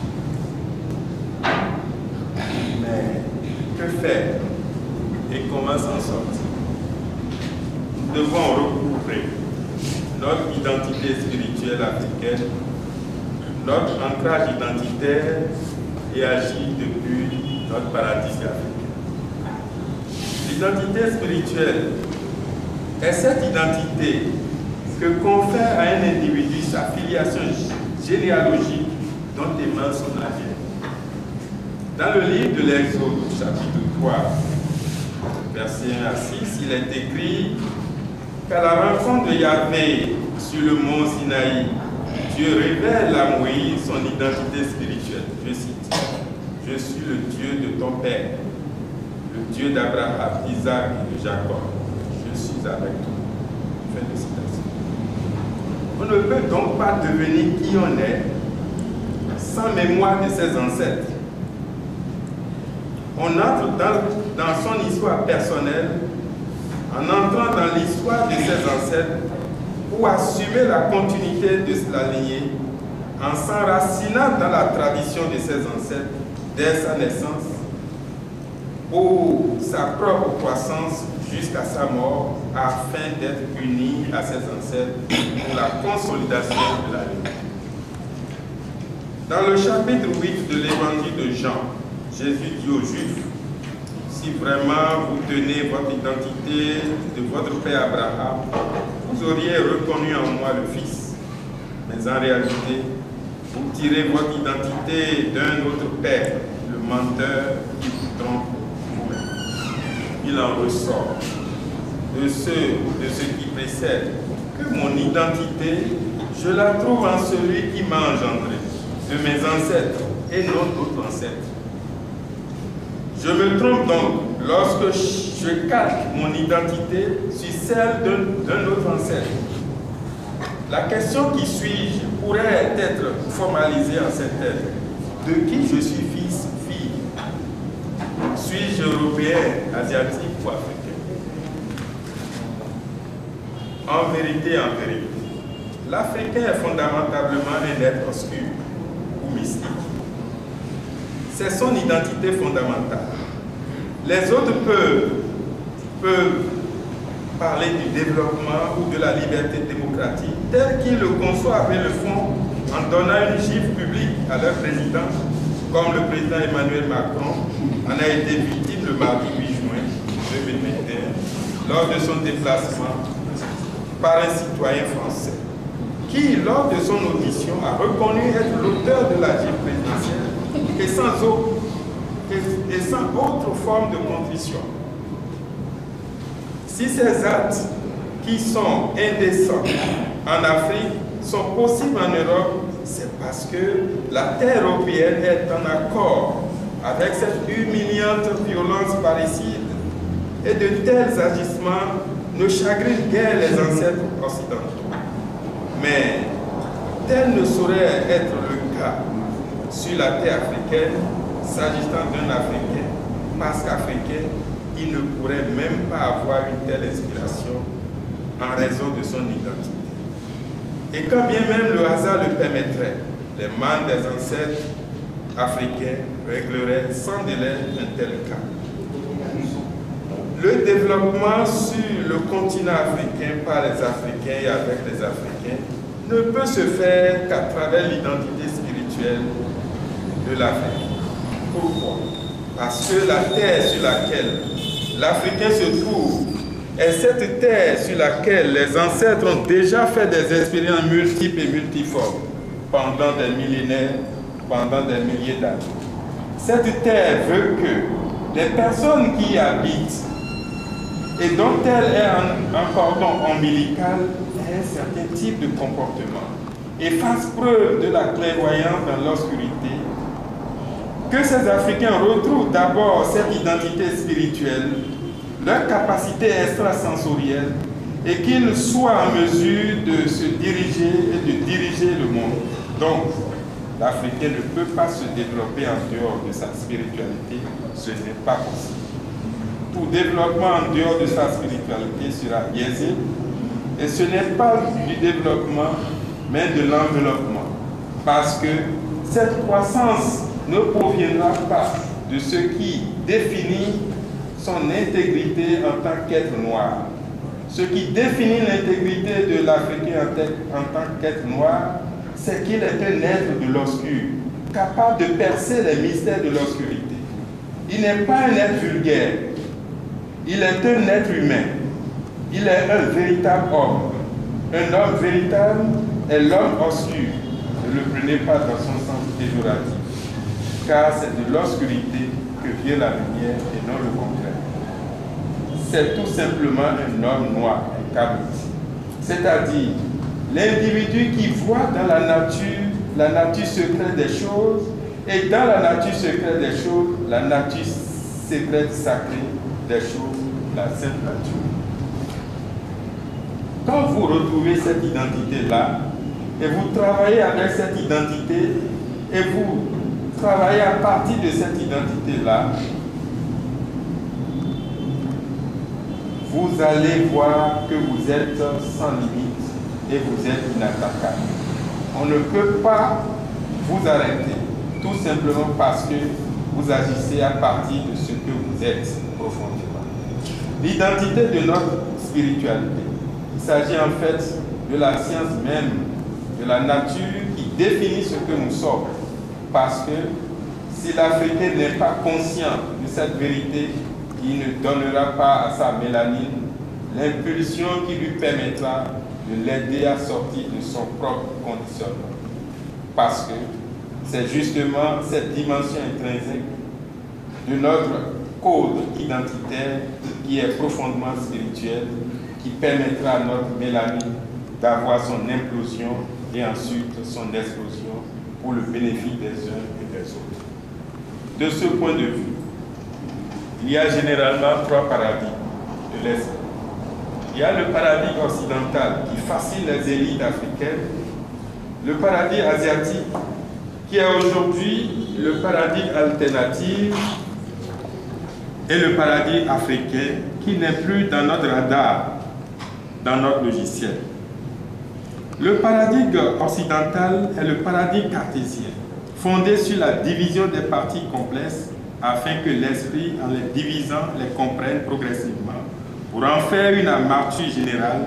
Mais que faire et comment s'en sortir? Nous devons recouvrer notre identité spirituelle africaine, notre ancrage identitaire et agir depuis notre paradis africain. L'identité spirituelle est cette identité que confère à un individu sa filiation généalogique dont émane son ADN. Dans le livre de l'Exode, chapitre 3, versets 1 à 6, il est écrit qu'à la rencontre de Yahvé sur le mont Sinaï, Dieu révèle à Moïse son identité spirituelle. Je cite: « Je suis le Dieu de ton père, le Dieu d'Abraham, d'Isaac et de Jacob. Je suis avec toi. » Fin de citation. On ne peut donc pas devenir qui on est sans mémoire de ses ancêtres. On entre dans son histoire personnelle en entrant dans l'histoire de ses ancêtres pour assumer la continuité de la lignée, en s'enracinant dans la tradition de ses ancêtres dès sa naissance, pour sa propre croissance jusqu'à sa mort, afin d'être uni à ses ancêtres pour la consolidation de la lignée. Dans le chapitre 8 de l'évangile de Jean, Jésus dit aux Juifs: « Si vraiment vous tenez votre identité de votre père Abraham, vous auriez reconnu en moi le Fils. Mais en réalité, vous tirez votre identité d'un autre père, le menteur qui vous trompe vous-même. » Il en ressort de ce qui précède que mon identité, je la trouve en celui qui m'a engendré, de mes ancêtres et non d'autres ancêtres. Je me trompe donc lorsque je calque mon identité sur celle d'un autre ancêtre. La question qui suis-je pourrait être formalisée en ces termes: de qui je suis fils, fille? Suis-je européen, asiatique ou africain? En vérité, l'Africain est fondamentalement un être obscur ou mystique. C'est son identité fondamentale. Les autres peuvent parler du développement ou de la liberté démocratique tel qu'ils le conçoivent et le font en donnant une gifle publique à leur président, comme le président Emmanuel Macron en a été victime le mardi 8 juin 2021 lors de son déplacement par un citoyen français qui, lors de son audition, a reconnu être l'auteur de la gifle présidentielle et sans autre forme de contrition. Si ces actes qui sont indécents en Afrique sont possibles en Europe, c'est parce que la terre européenne est en accord avec cette humiliante violence parricide, et de tels agissements ne chagrinent guère les ancêtres occidentaux. Mais tel ne saurait être le cas sur la terre africaine, s'agissant d'un Africain, parce qu'Africain, il ne pourrait même pas avoir une telle inspiration en raison de son identité. Et quand bien même le hasard le permettrait, les mains des ancêtres africains régleraient sans délai un tel cas. Le développement sur le continent africain par les Africains et avec les Africains ne peut se faire qu'à travers l'identité spirituelle de l'Afrique. Pourquoi? Parce que la terre sur laquelle l'Africain se trouve est cette terre sur laquelle les ancêtres ont déjà fait des expériences multiples et multiformes pendant des millénaires pendant des milliers d'années. Cette terre veut que les personnes qui y habitent et dont elle est un cordon ombilical aient un certain type de comportement et fassent preuve de la clairvoyance dans l'obscurité, que ces Africains retrouvent d'abord cette identité spirituelle, leur capacité extrasensorielle, et qu'ils soient en mesure de se diriger et de diriger le monde. Donc, l'Africain ne peut pas se développer en dehors de sa spiritualité, ce n'est pas possible. Tout développement en dehors de sa spiritualité sera biaisé, et ce n'est pas du développement, mais de l'enveloppement. Parce que cette croissance ne proviendra pas de ce qui définit son intégrité en tant qu'être noir. Ce qui définit l'intégrité de l'Africain en tant qu'être noir, c'est qu'il est un être de l'obscur, capable de percer les mystères de l'obscurité. Il n'est pas un être vulgaire, il est un être humain. Il est un véritable homme. Un homme véritable est l'homme obscur. Ne le prenez pas dans son sens péjoratif, car c'est de l'obscurité que vient la lumière et non le contraire. C'est tout simplement un homme noir, un cabrit. C'est-à-dire l'individu qui voit dans la nature secrète des choses, et dans la nature secrète des choses, la nature secrète sacrée des choses, la sainte nature. Quand vous retrouvez cette identité-là, et vous travaillez avec cette identité, et vous travaillez à partir de cette identité-là, vous allez voir que vous êtes sans limite et vous êtes inattaquable. On ne peut pas vous arrêter, tout simplement parce que vous agissez à partir de ce que vous êtes profondément. L'identité de notre spiritualité, il s'agit en fait de la science même, de la nature qui définit ce que nous sommes. Parce que si l'Africain n'est pas conscient de cette vérité, il ne donnera pas à sa mélanine l'impulsion qui lui permettra de l'aider à sortir de son propre conditionnement. Parce que c'est justement cette dimension intrinsèque de notre code identitaire qui est profondément spirituelle, qui permettra à notre mélanine d'avoir son implosion et ensuite son explosion pour le bénéfice des uns et des autres. De ce point de vue, il y a généralement trois paradigmes de l'Esprit. Il y a le paradigme occidental qui fascine les élites africaines, le paradigme asiatique qui est aujourd'hui le paradigme alternatif et le paradigme africain qui n'est plus dans notre radar, dans notre logiciel. Le paradigme occidental est le paradigme cartésien, fondé sur la division des parties complexes afin que l'esprit, en les divisant, les comprenne progressivement pour en faire une amarture générale.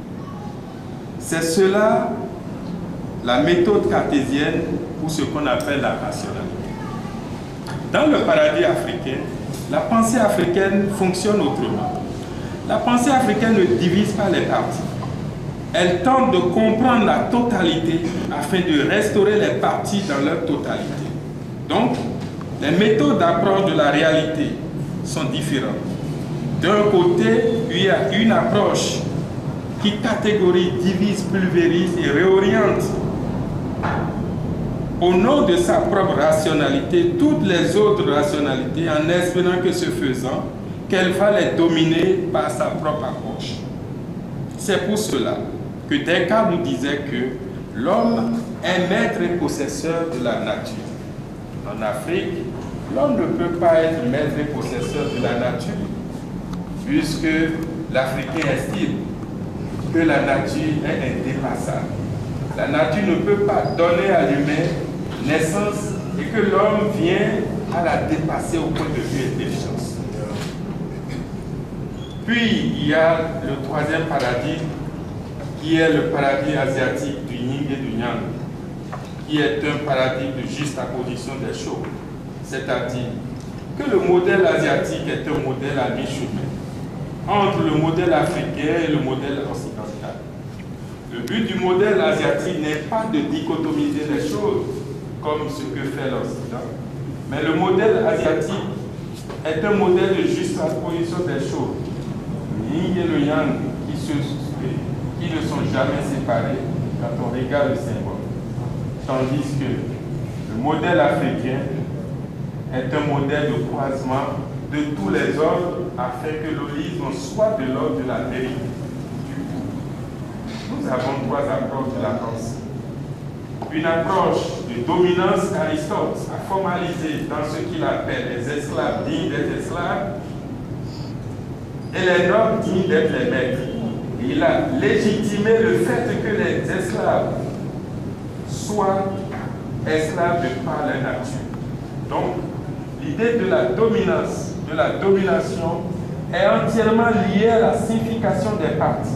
C'est cela la méthode cartésienne ou ce qu'on appelle la rationalité. Dans le paradigme africain, la pensée africaine fonctionne autrement. La pensée africaine ne divise pas les parties. Elle tente de comprendre la totalité afin de restaurer les parties dans leur totalité. Donc, les méthodes d'approche de la réalité sont différentes. D'un côté, il y a une approche qui catégorise, divise, pulvérise et réoriente au nom de sa propre rationalité toutes les autres rationalités en espérant que ce faisant, qu'elle va les dominer par sa propre approche. C'est pour cela que Descartes nous disait que l'homme est maître et possesseur de la nature. En Afrique, l'homme ne peut pas être maître et possesseur de la nature, puisque l'Africain estime que la nature est indépassable. La nature ne peut pas donner à l'humain naissance et que l'homme vient à la dépasser au point de vue intelligence. Puis, il y a le troisième paradigme, qui est le paradigme asiatique du yin et du yang, qui est un paradigme de juxtaposition des choses. C'est-à-dire que le modèle asiatique est un modèle à mi-chemin entre le modèle africain et le modèle occidental. Le but du modèle asiatique n'est pas de dichotomiser les choses, comme ce que fait l'Occident. Mais le modèle asiatique est un modèle de juste transposition des choses. Yin et le yang qui ne sont jamais séparés quand on regarde le symbole. Tandis que le modèle africain est un modèle de croisement de tous les ordres afin que l'holisme soit de l'ordre de la vérité. Nous avons trois approches de la pensée. Une approche de dominance qu'Aristote a formalisée dans ce qu'il appelle les esclaves dignes d'être esclaves et les nobles dignes d'être les maîtres. Et il a légitimé le fait que les esclaves soient esclaves de par leur nature. Donc, l'idée de la dominance, de la domination, est entièrement liée à la signification des parties.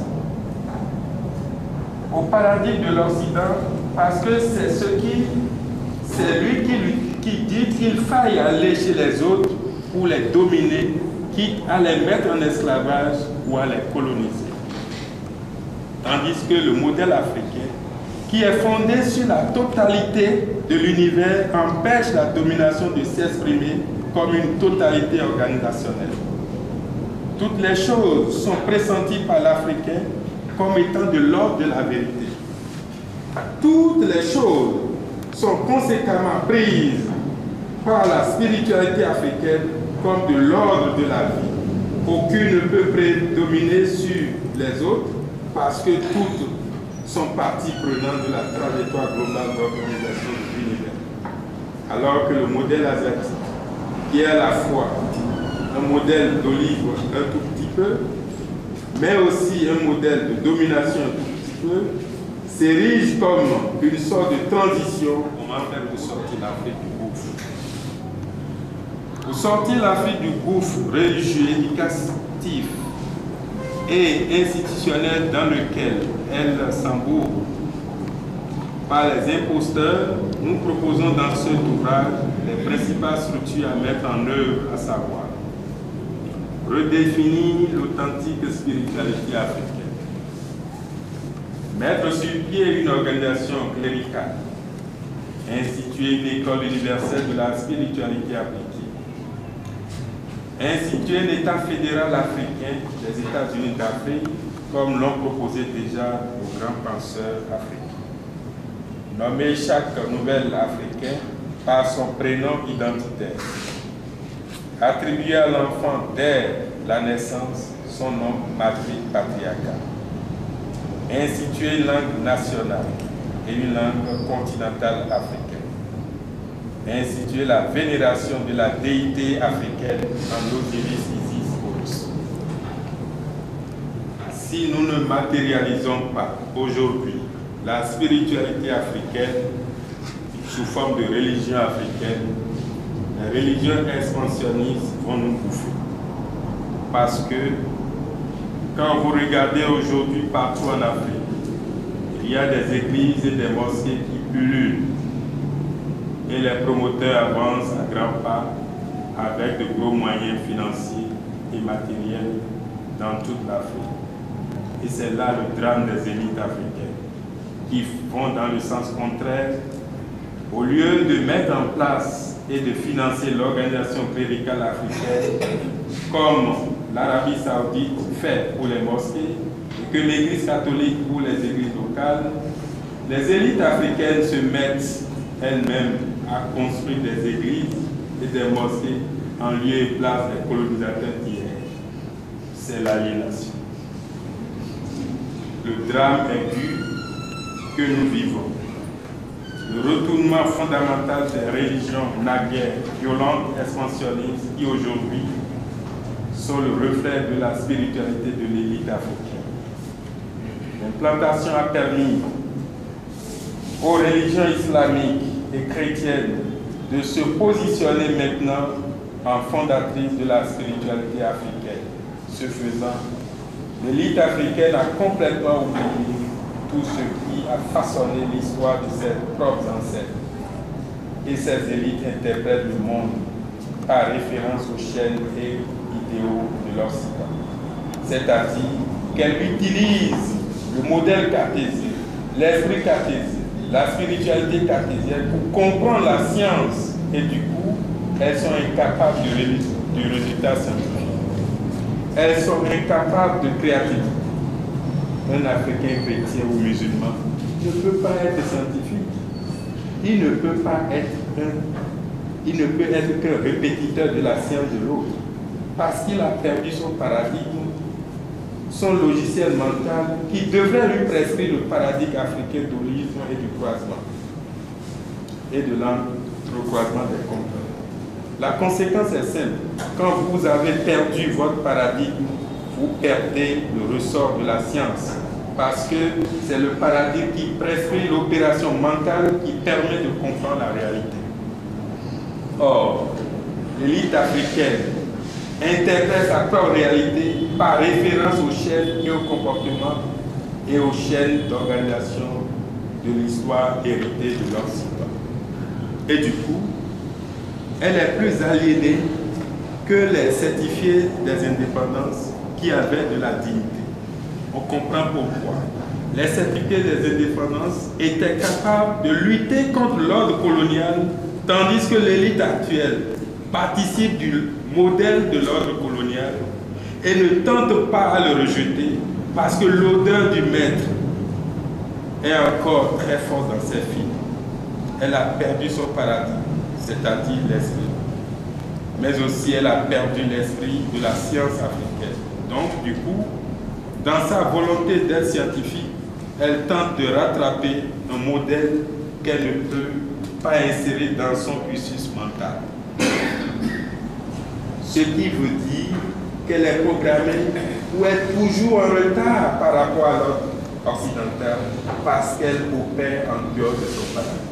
Au paradigme de l'Occident, parce que c'est lui qui dit qu'il faille aller chez les autres pour les dominer, quitte à les mettre en esclavage ou à les coloniser. Tandis que le modèle africain, qui est fondé sur la totalité de l'univers, empêche la domination de s'exprimer comme une totalité organisationnelle. Toutes les choses sont pressenties par l'Africain comme étant de l'ordre de la vérité. Toutes les choses sont conséquemment prises par la spiritualité africaine comme de l'ordre de la vie. Aucune ne peut prédominer sur les autres parce que toutes sont parties prenantes de la trajectoire globale d'organisation de l'univers. Alors que le modèle asiatique, qui est à la fois un modèle d'olive un tout petit peu, mais aussi un modèle de domination un tout petit peu, s'érige comme une sorte de transition pour faire de sortir l'Afrique du gouffre. Pour sortir l'Afrique du gouffre religieux, éducatif et institutionnel dans lequel elle s'embourbe par les imposteurs, nous proposons dans cet ouvrage les principales structures à mettre en œuvre, à savoir redéfinir l'authentique spiritualité africaine, mettre sur pied une organisation cléricale, instituer une école universelle de la spiritualité appliquée, instituer un État fédéral africain des États-Unis d'Afrique, comme l'ont proposé déjà nos grands penseurs africains, nommer chaque nouvel Africain par son prénom identitaire, attribuer à l'enfant dès la naissance son nom patriarcal, instituer une langue nationale et une langue continentale africaine, instituer la vénération de la déité africaine en Osiris, Isis, Horus. Si nous ne matérialisons pas aujourd'hui la spiritualité africaine sous forme de religion africaine, les religions expansionnistes vont nous bouffer. Parce que quand vous regardez aujourd'hui partout en Afrique, il y a des églises et des mosquées qui pullulent. Et les promoteurs avancent à grands pas avec de gros moyens financiers et matériels dans toute l'Afrique. Et c'est là le drame des élites africaines qui vont dans le sens contraire. Au lieu de mettre en place et de financer l'organisation cléricale africaine comme l'Arabie Saoudite fait pour les mosquées et que l'Église catholique pour les églises locales, les élites africaines se mettent elles-mêmes à construire des églises et des mosquées en lieu et place des colonisateurs d'hier. C'est l'aliénation. Le drame aigu que nous vivons. Le retournement fondamental des religions naguère violentes, expansionnistes, qui aujourd'hui sont le reflet de la spiritualité de l'élite africaine. L'implantation a permis aux religions islamiques et chrétiennes de se positionner maintenant en fondatrice de la spiritualité africaine. Ce faisant, l'élite africaine a complètement oublié tout ce qui a façonné l'histoire de ses propres ancêtres. Et ces élites interprètent le monde par référence aux chaînes et idéaux de l'Occident. C'est-à-dire qu'elles utilisent le modèle cartésien, l'esprit cartésien, la spiritualité cartésienne pour comprendre la science et du coup, elles sont incapables du résultat scientifique. Elles sont incapables de créativité. Un Africain chrétien ou musulman ne peut pas être scientifique. Il ne peut être qu'un répétiteur de la science de l'autre parce qu'il a perdu son paradigme, son logiciel mental qui devrait lui prescrire le paradigme africain d'holisme et du croisement et de l'entrecroisement des contrées. La conséquence est simple. Quand vous avez perdu votre paradigme, vous perdez le ressort de la science parce que c'est le paradigme qui prescrit l'opération mentale qui permet de comprendre la réalité. Or, l'élite africaine interprète sa propre réalité par référence aux chaînes et aux comportements et aux chaînes d'organisation de l'histoire héritée de l'Occident. Et du coup, elle est plus aliénée que les certifiés des indépendances qui avaient de la dignité. On comprend pourquoi. Les certifiés des indépendances étaient capables de lutter contre l'ordre colonial, tandis que l'élite actuelle participe du modèle de l'ordre colonial et ne tente pas à le rejeter parce que l'odeur du maître est encore très forte dans ses filles. Elle a perdu son paradigme, c'est-à-dire l'esprit. Mais aussi elle a perdu l'esprit de la science africaine. Donc du coup, dans sa volonté d'être scientifique, elle tente de rattraper un modèle qu'elle ne peut pas insérer dans son cursus mental. Ce qui veut dire qu'elle est programmée ou est toujours en retard par rapport à l'ordre occidental parce qu'elle opère en dehors de son paradigme.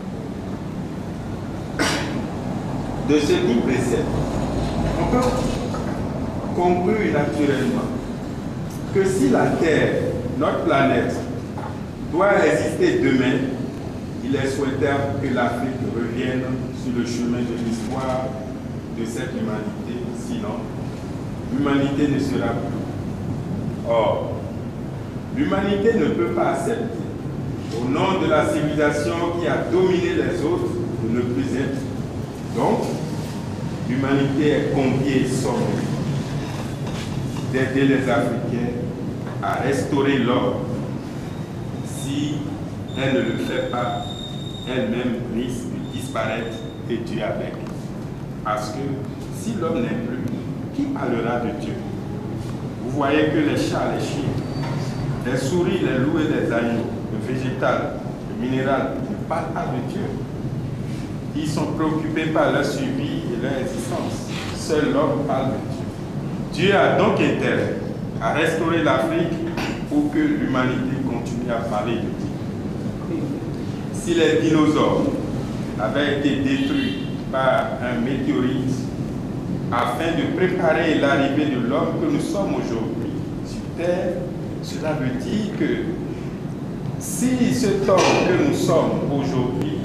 De ce qui précède, on peut conclure naturellement que si la Terre, notre planète, doit exister demain, il est souhaitable que l'Afrique revienne sur le chemin de l'histoire de cette humanité, sinon l'humanité ne sera plus. Or, l'humanité ne peut pas accepter, au nom de la civilisation qui a dominé les autres, de ne plus être. Donc, l'humanité est conviée somme d'aider les Africains à restaurer l'ordre. Si elle ne le fait pas, elle-même risque de disparaître et Dieu avec. Parce que si l'homme n'est plus, qui parlera de Dieu? Vous voyez que les chats, les chiens, les souris, les loups et les agneaux, le végétal, le minéral, ne parlent pas de Dieu. Ils sont préoccupés par leur survie et leur existence. Seul l'homme parle de Dieu. Dieu a donc intérêt à restaurer l'Afrique pour que l'humanité continue à parler de Dieu. Si les dinosaures avaient été détruits par un météorite afin de préparer l'arrivée de l'homme que nous sommes aujourd'hui sur Terre, cela veut dire que si cet homme que nous sommes aujourd'hui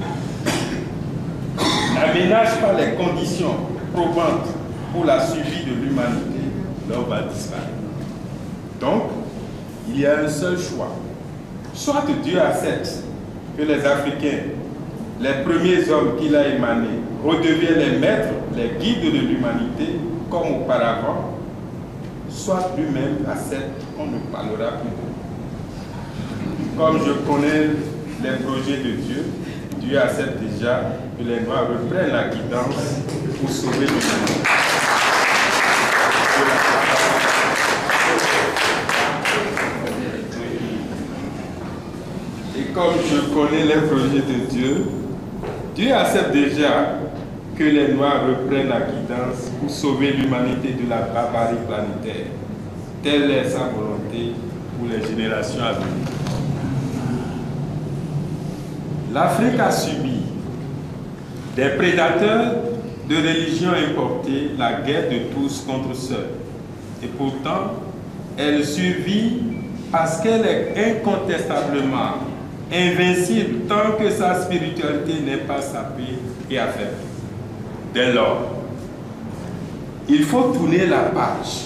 n'aménage pas les conditions probantes pour la survie de l'humanité, l'homme va disparaître. Donc, il y a un seul choix. Soit Dieu accepte que les Africains, les premiers hommes qu'il a émanés, redeviennent les maîtres, les guides de l'humanité comme auparavant, soit lui-même accepte qu'on ne parlera plus de lui. Comme je connais les projets de Dieu, Dieu accepte déjà que les Noirs reprennent la guidance pour sauver l'humanité. Et comme je connais les projets de Dieu, Dieu accepte déjà que les Noirs reprennent la guidance pour sauver l'humanité de la barbarie planétaire. Telle est sa volonté pour les générations à venir. L'Afrique a subi des prédateurs de religion importés, la guerre de tous contre seuls. Et pourtant, elle survit parce qu'elle est incontestablement invincible tant que sa spiritualité n'est pas sapée et affaiblie. Dès lors, il faut tourner la page,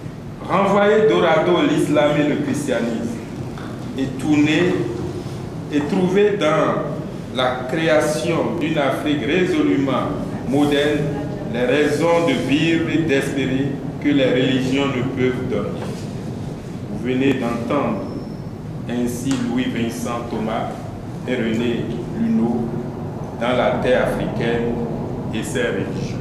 renvoyer d'or à dos l'islam et le christianisme et et trouver dans la création d'une Afrique résolument moderne les raisons de vivre et d'espérer que les religions ne peuvent donner. Vous venez d'entendre ainsi Louis-Vincent Thomas et René Luneau dans la terre africaine et ses religions,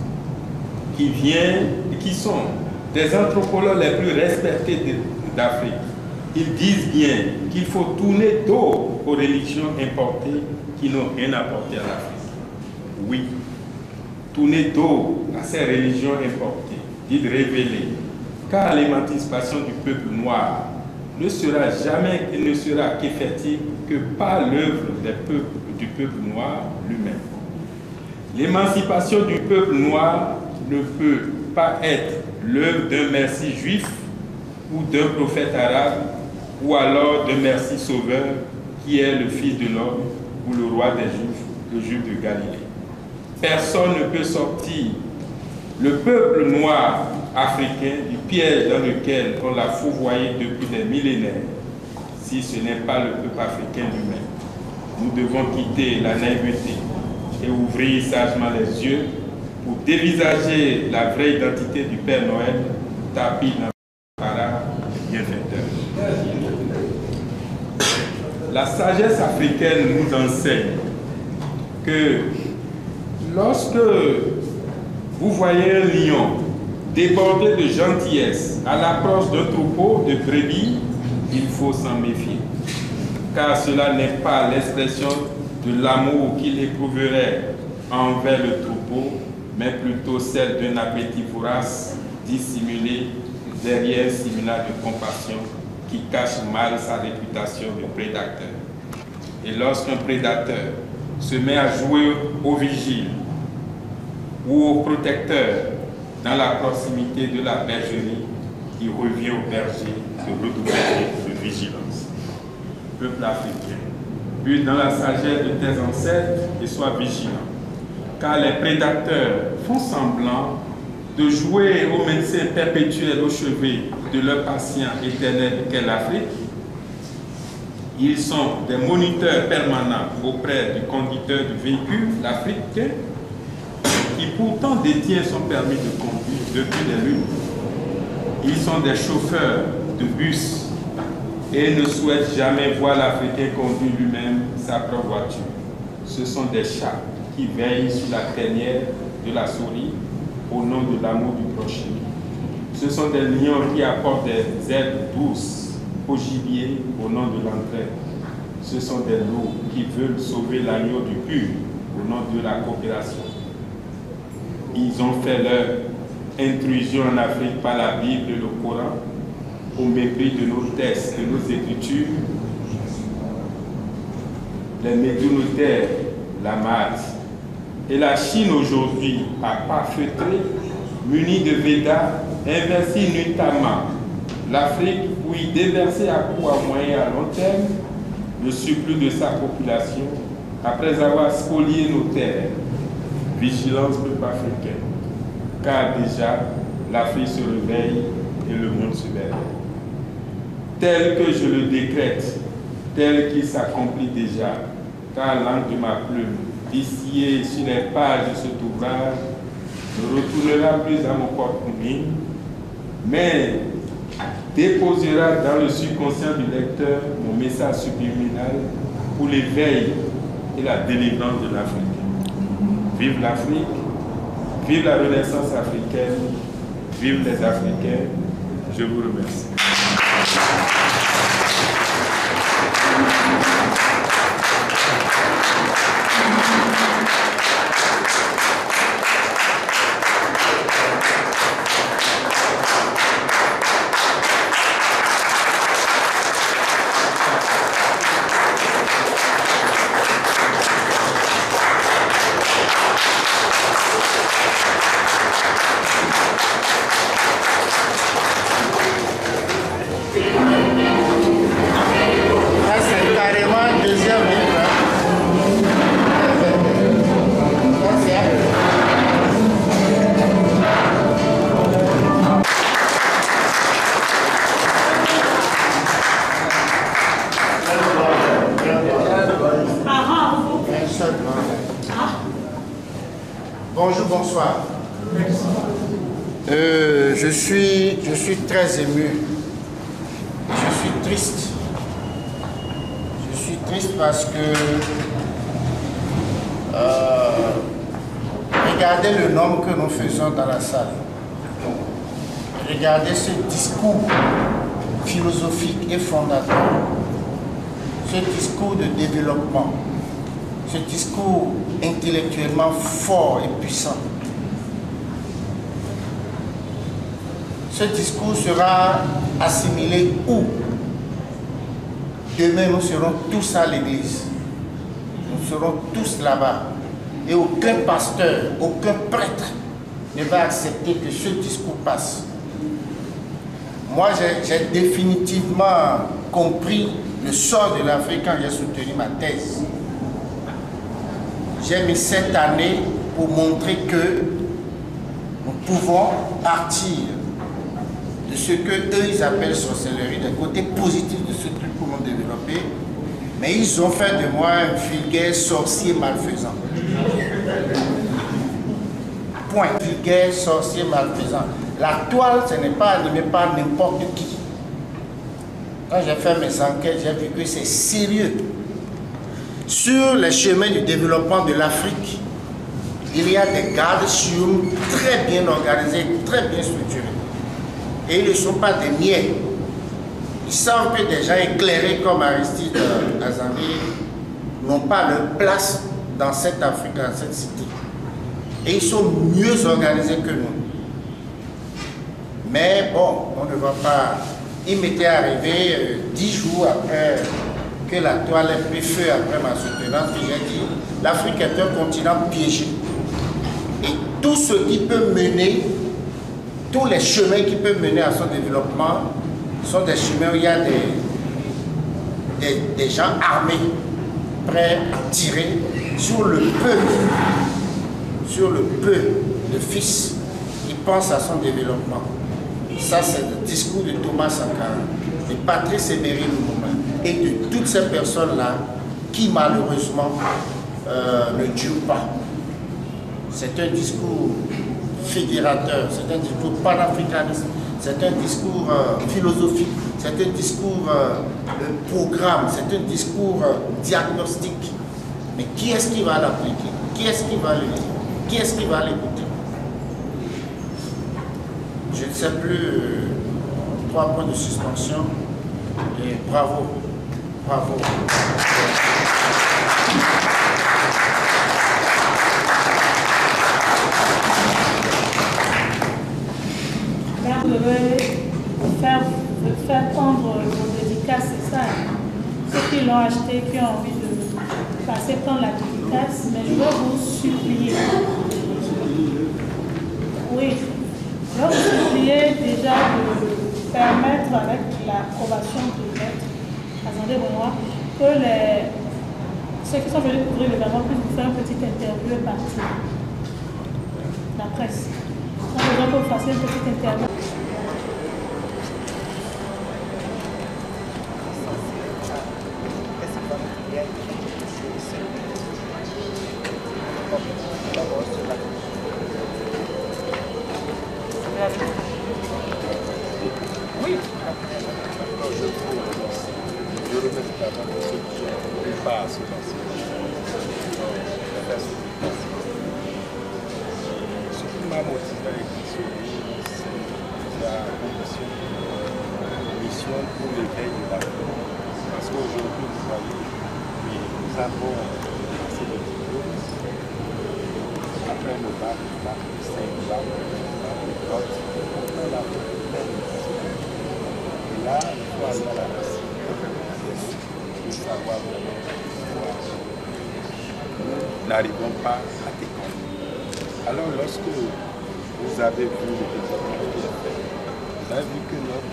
qui sont des anthropologues les plus respectés d'Afrique. Ils disent bien qu'il faut tourner dos aux religions importées qui n'ont rien apporté à l'Afrique. Oui, tourner dos à ces religions importées, dit de révéler, car l'émancipation du peuple noir ne sera jamais et ne sera qu'effective que par l'œuvre du peuple noir lui-même. L'émancipation du peuple noir ne peut pas être l'œuvre d'un Messie juif ou d'un prophète arabe ou alors d'un Messie sauveur qui est le Fils de l'homme ou le roi des Juifs, le Juif de Galilée. Personne ne peut sortir le peuple noir africain du piège dans lequel on l'a fourvoyé depuis des millénaires, si ce n'est pas le peuple africain lui-même. Nous devons quitter la naïveté et ouvrir sagement les yeux pour dévisager la vraie identité du Père Noël, tapis dans le parade bienfaiteur. La sagesse africaine nous enseigne que lorsque vous voyez un lion débordé de gentillesse à l'approche d'un troupeau de brebis, il faut s'en méfier, car cela n'est pas l'expression de l'amour qu'il éprouverait envers le troupeau, mais plutôt celle d'un appétit vorace dissimulé derrière un simulacre de compassion qui cache mal sa réputation de prédateur. Et lorsqu'un prédateur se met à jouer au vigile ou au protecteur dans la proximité de la bergerie, il revient au berger de redoubler de vigilance. Peuple africain, puis dans la sagesse de tes ancêtres et sois vigilant, car les prédateurs font semblant de jouer au médecin perpétuel au chevet de leur patient éternel qu'est l'Afrique. Ils sont des moniteurs permanents auprès du conducteur du véhicule, l'Africain, qui pourtant détient son permis de conduire depuis des lunes. Ils sont des chauffeurs de bus et ne souhaitent jamais voir l'Africain conduire lui-même sa propre voiture. Ce sont des chats qui veillent sur la tanière de la souris au nom de l'amour du prochain. Ce sont des lions qui apportent des aides douces au gibier au nom de l'entraide. Ce sont des loups qui veulent sauver l'agneau du pur au nom de la coopération. Ils ont fait leur intrusion en Afrique par la Bible et le Coran, au mépris de nos textes, de nos écritures. Les Médinotaires, la Mate et la Chine aujourd'hui, à pas feutré, munis de Védas, investit nuitamment l'Afrique pour y déverser à court, à moyen et à long terme le surplus de sa population après avoir spolié nos terres. Vigilance peuple africain, car déjà l'Afrique se réveille et le monde se réveille. Tel que je le décrète, tel qu'il s'accomplit déjà, car l'encre de ma plume, distillée sur les pages de cet ouvrage, ne retournera plus à mon porte-mine, mais déposera dans le subconscient du lecteur mon message subliminal pour l'éveil et la délivrance de l'Afrique. Vive l'Afrique, vive la Renaissance africaine, vive les Africains. Je vous remercie. Bonjour, bonsoir. Je suis très ému. Je suis triste. Je suis triste parce que regardez le nombre que nous faisons dans la salle. Regardez ce discours philosophique et fondateur. Ce discours de développement. Ce discours intellectuellement fort et puissant. Ce discours sera assimilé où? Demain, nous serons tous à l'église. Nous serons tous là-bas. Et aucun pasteur, aucun prêtre ne va accepter que ce discours passe. Moi, j'ai définitivement compris le sort de l'Afrique quand j'ai soutenu ma thèse. J'ai mis cette année pour montrer que nous pouvons partir de ce que eux ils appellent sorcellerie, des côtés positifs de ce truc pour nous développer, mais ils ont fait de moi un vulgaire sorcier malfaisant. Point. Vulgaire sorcier malfaisant. La toile, ce n'est pas animé par n'importe qui. Quand j'ai fait mes enquêtes, j'ai vu que c'est sérieux. Sur les chemins du développement de l'Afrique, il y a des gardes-chiourmes très bien organisés, très bien structurés. Et ils ne sont pas des niais. Ils savent que des gens éclairés comme Aristide Azambili n'ont pas leur place dans cette Afrique, dans cette cité. Et ils sont mieux organisés que nous. Mais bon, on ne va pas... Il m'était arrivé 10 jours après que la toile ait pris feu après ma soutenance, que j'ai dit, l'Afrique est un continent piégé. Et tout ce qui peut mener, tous les chemins qui peuvent mener à son développement sont des chemins où il y a des gens armés, prêts à tirer sur le peu de fils qui pensent à son développement. Ça, c'est le discours de Thomas Sankara, de Patrice Emery Lumumba et de toutes ces personnes-là qui, malheureusement, ne durent pas. C'est un discours fédérateur, c'est un discours panafricaniste, c'est un discours philosophique, c'est un discours programme, c'est un discours diagnostique. Mais qui est-ce qui va l'appliquer? Qui est-ce qui va le dire? Qui est-ce qui va l'écouter? Je ne sais plus, 3 points de suspension et bravo, bravo. Vous devez faire prendre vos dédicaces, c'est ça. Ceux qui l'ont acheté, qui ont envie de passer prendre la dédicace, mais je veux vous supplier. Oui. Je vais vous supplier déjà de permettre, avec l'approbation de maître Azandé Benoît, que ceux qui sont venus couvrir l'événement puissent vous faire une petite interview et partir. La presse. On a besoin que vous fassiez une petite interview. Oui. Je remercie d'abord ceux qui ont pris part à ce Ce qui m'a motivé à écrire c'est la mission pour l'éveil de l'Afrique. Parce qu'aujourd'hui, vous voyez, nous avons passé le diplôme. Après le bac, le bac, le 5 bac, et là, il faut aller à la racine pour savoir vraiment pourquoi nous n'arrivons pas à décoller. Alors, lorsque vous avez vu le développement qui est fait, vous avez vu que notre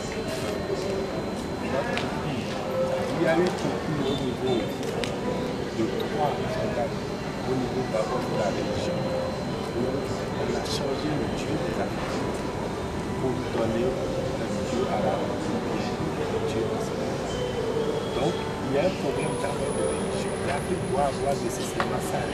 pays, il y a eu beaucoup au niveau de 3 sondages, au niveau d'abord de la religion. On a changé le Dieu des Africains pour donner le Dieu à la Dieu. Donc, il y a un problème d'abord de religion. L'Afrique doit avoir nécessairement sa religion.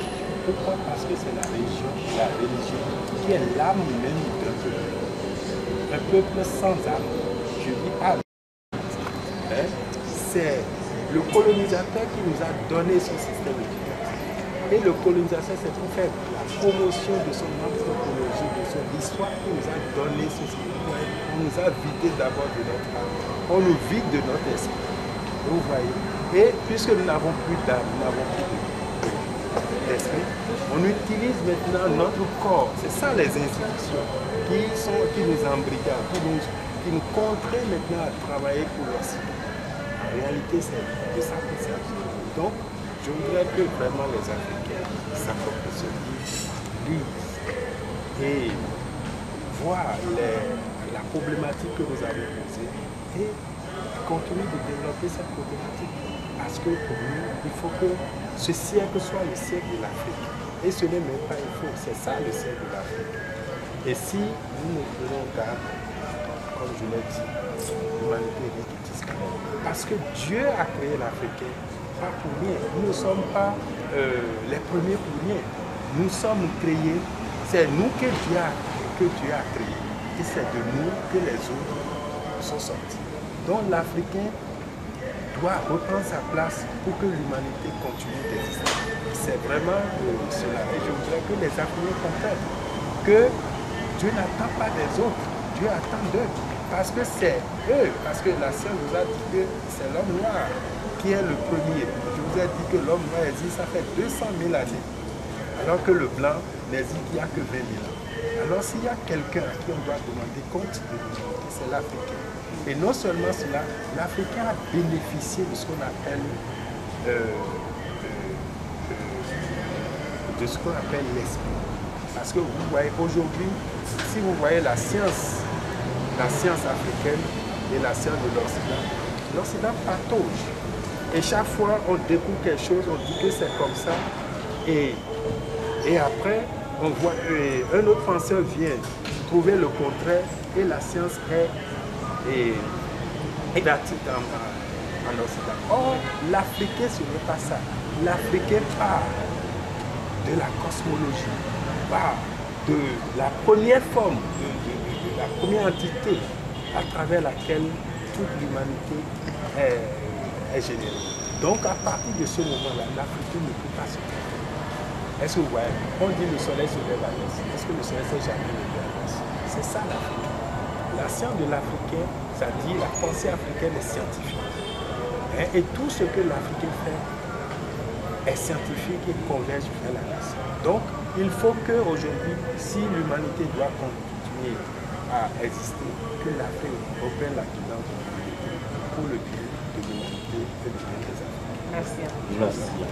Pourquoi? Parce que c'est la religion qui est l'âme même d'un peuple. Un peuple sans âme, je dis âme. Hein? C'est le colonisateur qui nous a donné son système éducatif. Et le colonisateur, c'est pour faire la promotion de son anthropologie, de son histoire qui nous a donné ce système. On nous a vidé d'abord de notre âme. On nous vide de notre esprit. Vous voyez? Et puisque nous n'avons plus d'âme, nous n'avons plus d'esprit, on utilise maintenant notre corps. C'est ça les institutions qui nous embrigadent, qui nous contraignent maintenant à travailler pour l'Occident. En réalité, c'est de ça qu'il s'agit. Donc, je voudrais que vraiment les Africains s'approprient ce livre, lisent et voient la problématique que nous avons posée et continuent de développer cette problématique. Parce que pour nous, il faut que ce siècle soit le siècle de l'Afrique. Et ce n'est même pas il faut, c'est ça le siècle de l'Afrique. Et si nous ne prenons garde, comme je l'ai dit, l'humanité risque de disparaître. Parce que Dieu a créé l'Africain, pas pour rien. Nous ne sommes pas les premiers pour rien. Nous sommes créés, c'est nous que Dieu a créés. Et c'est de nous que les autres sont sortis. Donc l'Africain doit reprendre sa place pour que l'humanité continue d'exister. C'est vraiment cela. Et je voudrais que les Africains comprennent que Dieu n'attend pas des autres, Dieu attend d'eux. Parce que c'est eux, parce que la science nous a dit que c'est l'homme noir qui est le premier. Je vous ai dit que l'homme noir existe, ça fait 200 000 années. Alors que le blanc n'existe qu'il n'y a que 20 000 ans. Alors s'il y a quelqu'un à qui on doit demander compte de l'humanité, c'est l'Africain. Et non seulement cela, l'Africain a bénéficié de ce qu'on appelle l'esprit. Parce que vous voyez aujourd'hui, si vous voyez la science africaine et la science de l'Occident patauge. Et chaque fois on découvre quelque chose, on dit que c'est comme ça. Et après, on voit un autre penseur vient trouver le contraire et la science est bâtie en Occident. Or, l'Africain, ce n'est pas ça. L'Africain part de la cosmologie, part de la première forme, de la première entité à travers laquelle toute l'humanité est générée. Donc, à partir de ce moment-là, l'Africain ne peut pas se tromper. Est-ce que vous voyez? On dit le soleil se lève à l'est. Est-ce que le soleil s'est jamais levé à l'est? C'est ça l'Africain. La science de l'Africain, ça dit la pensée africaine est scientifique. Et tout ce que l'Africain fait est scientifique et converge vers la nation. Donc, il faut qu'aujourd'hui, si l'humanité doit continuer à exister, que l'Afrique reprenne la guidance de l'humanité pour le bien de l'humanité et le bien des Africains. Merci. Merci.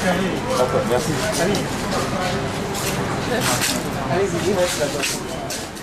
D'accord, merci. Allez-y, il reste là-bas.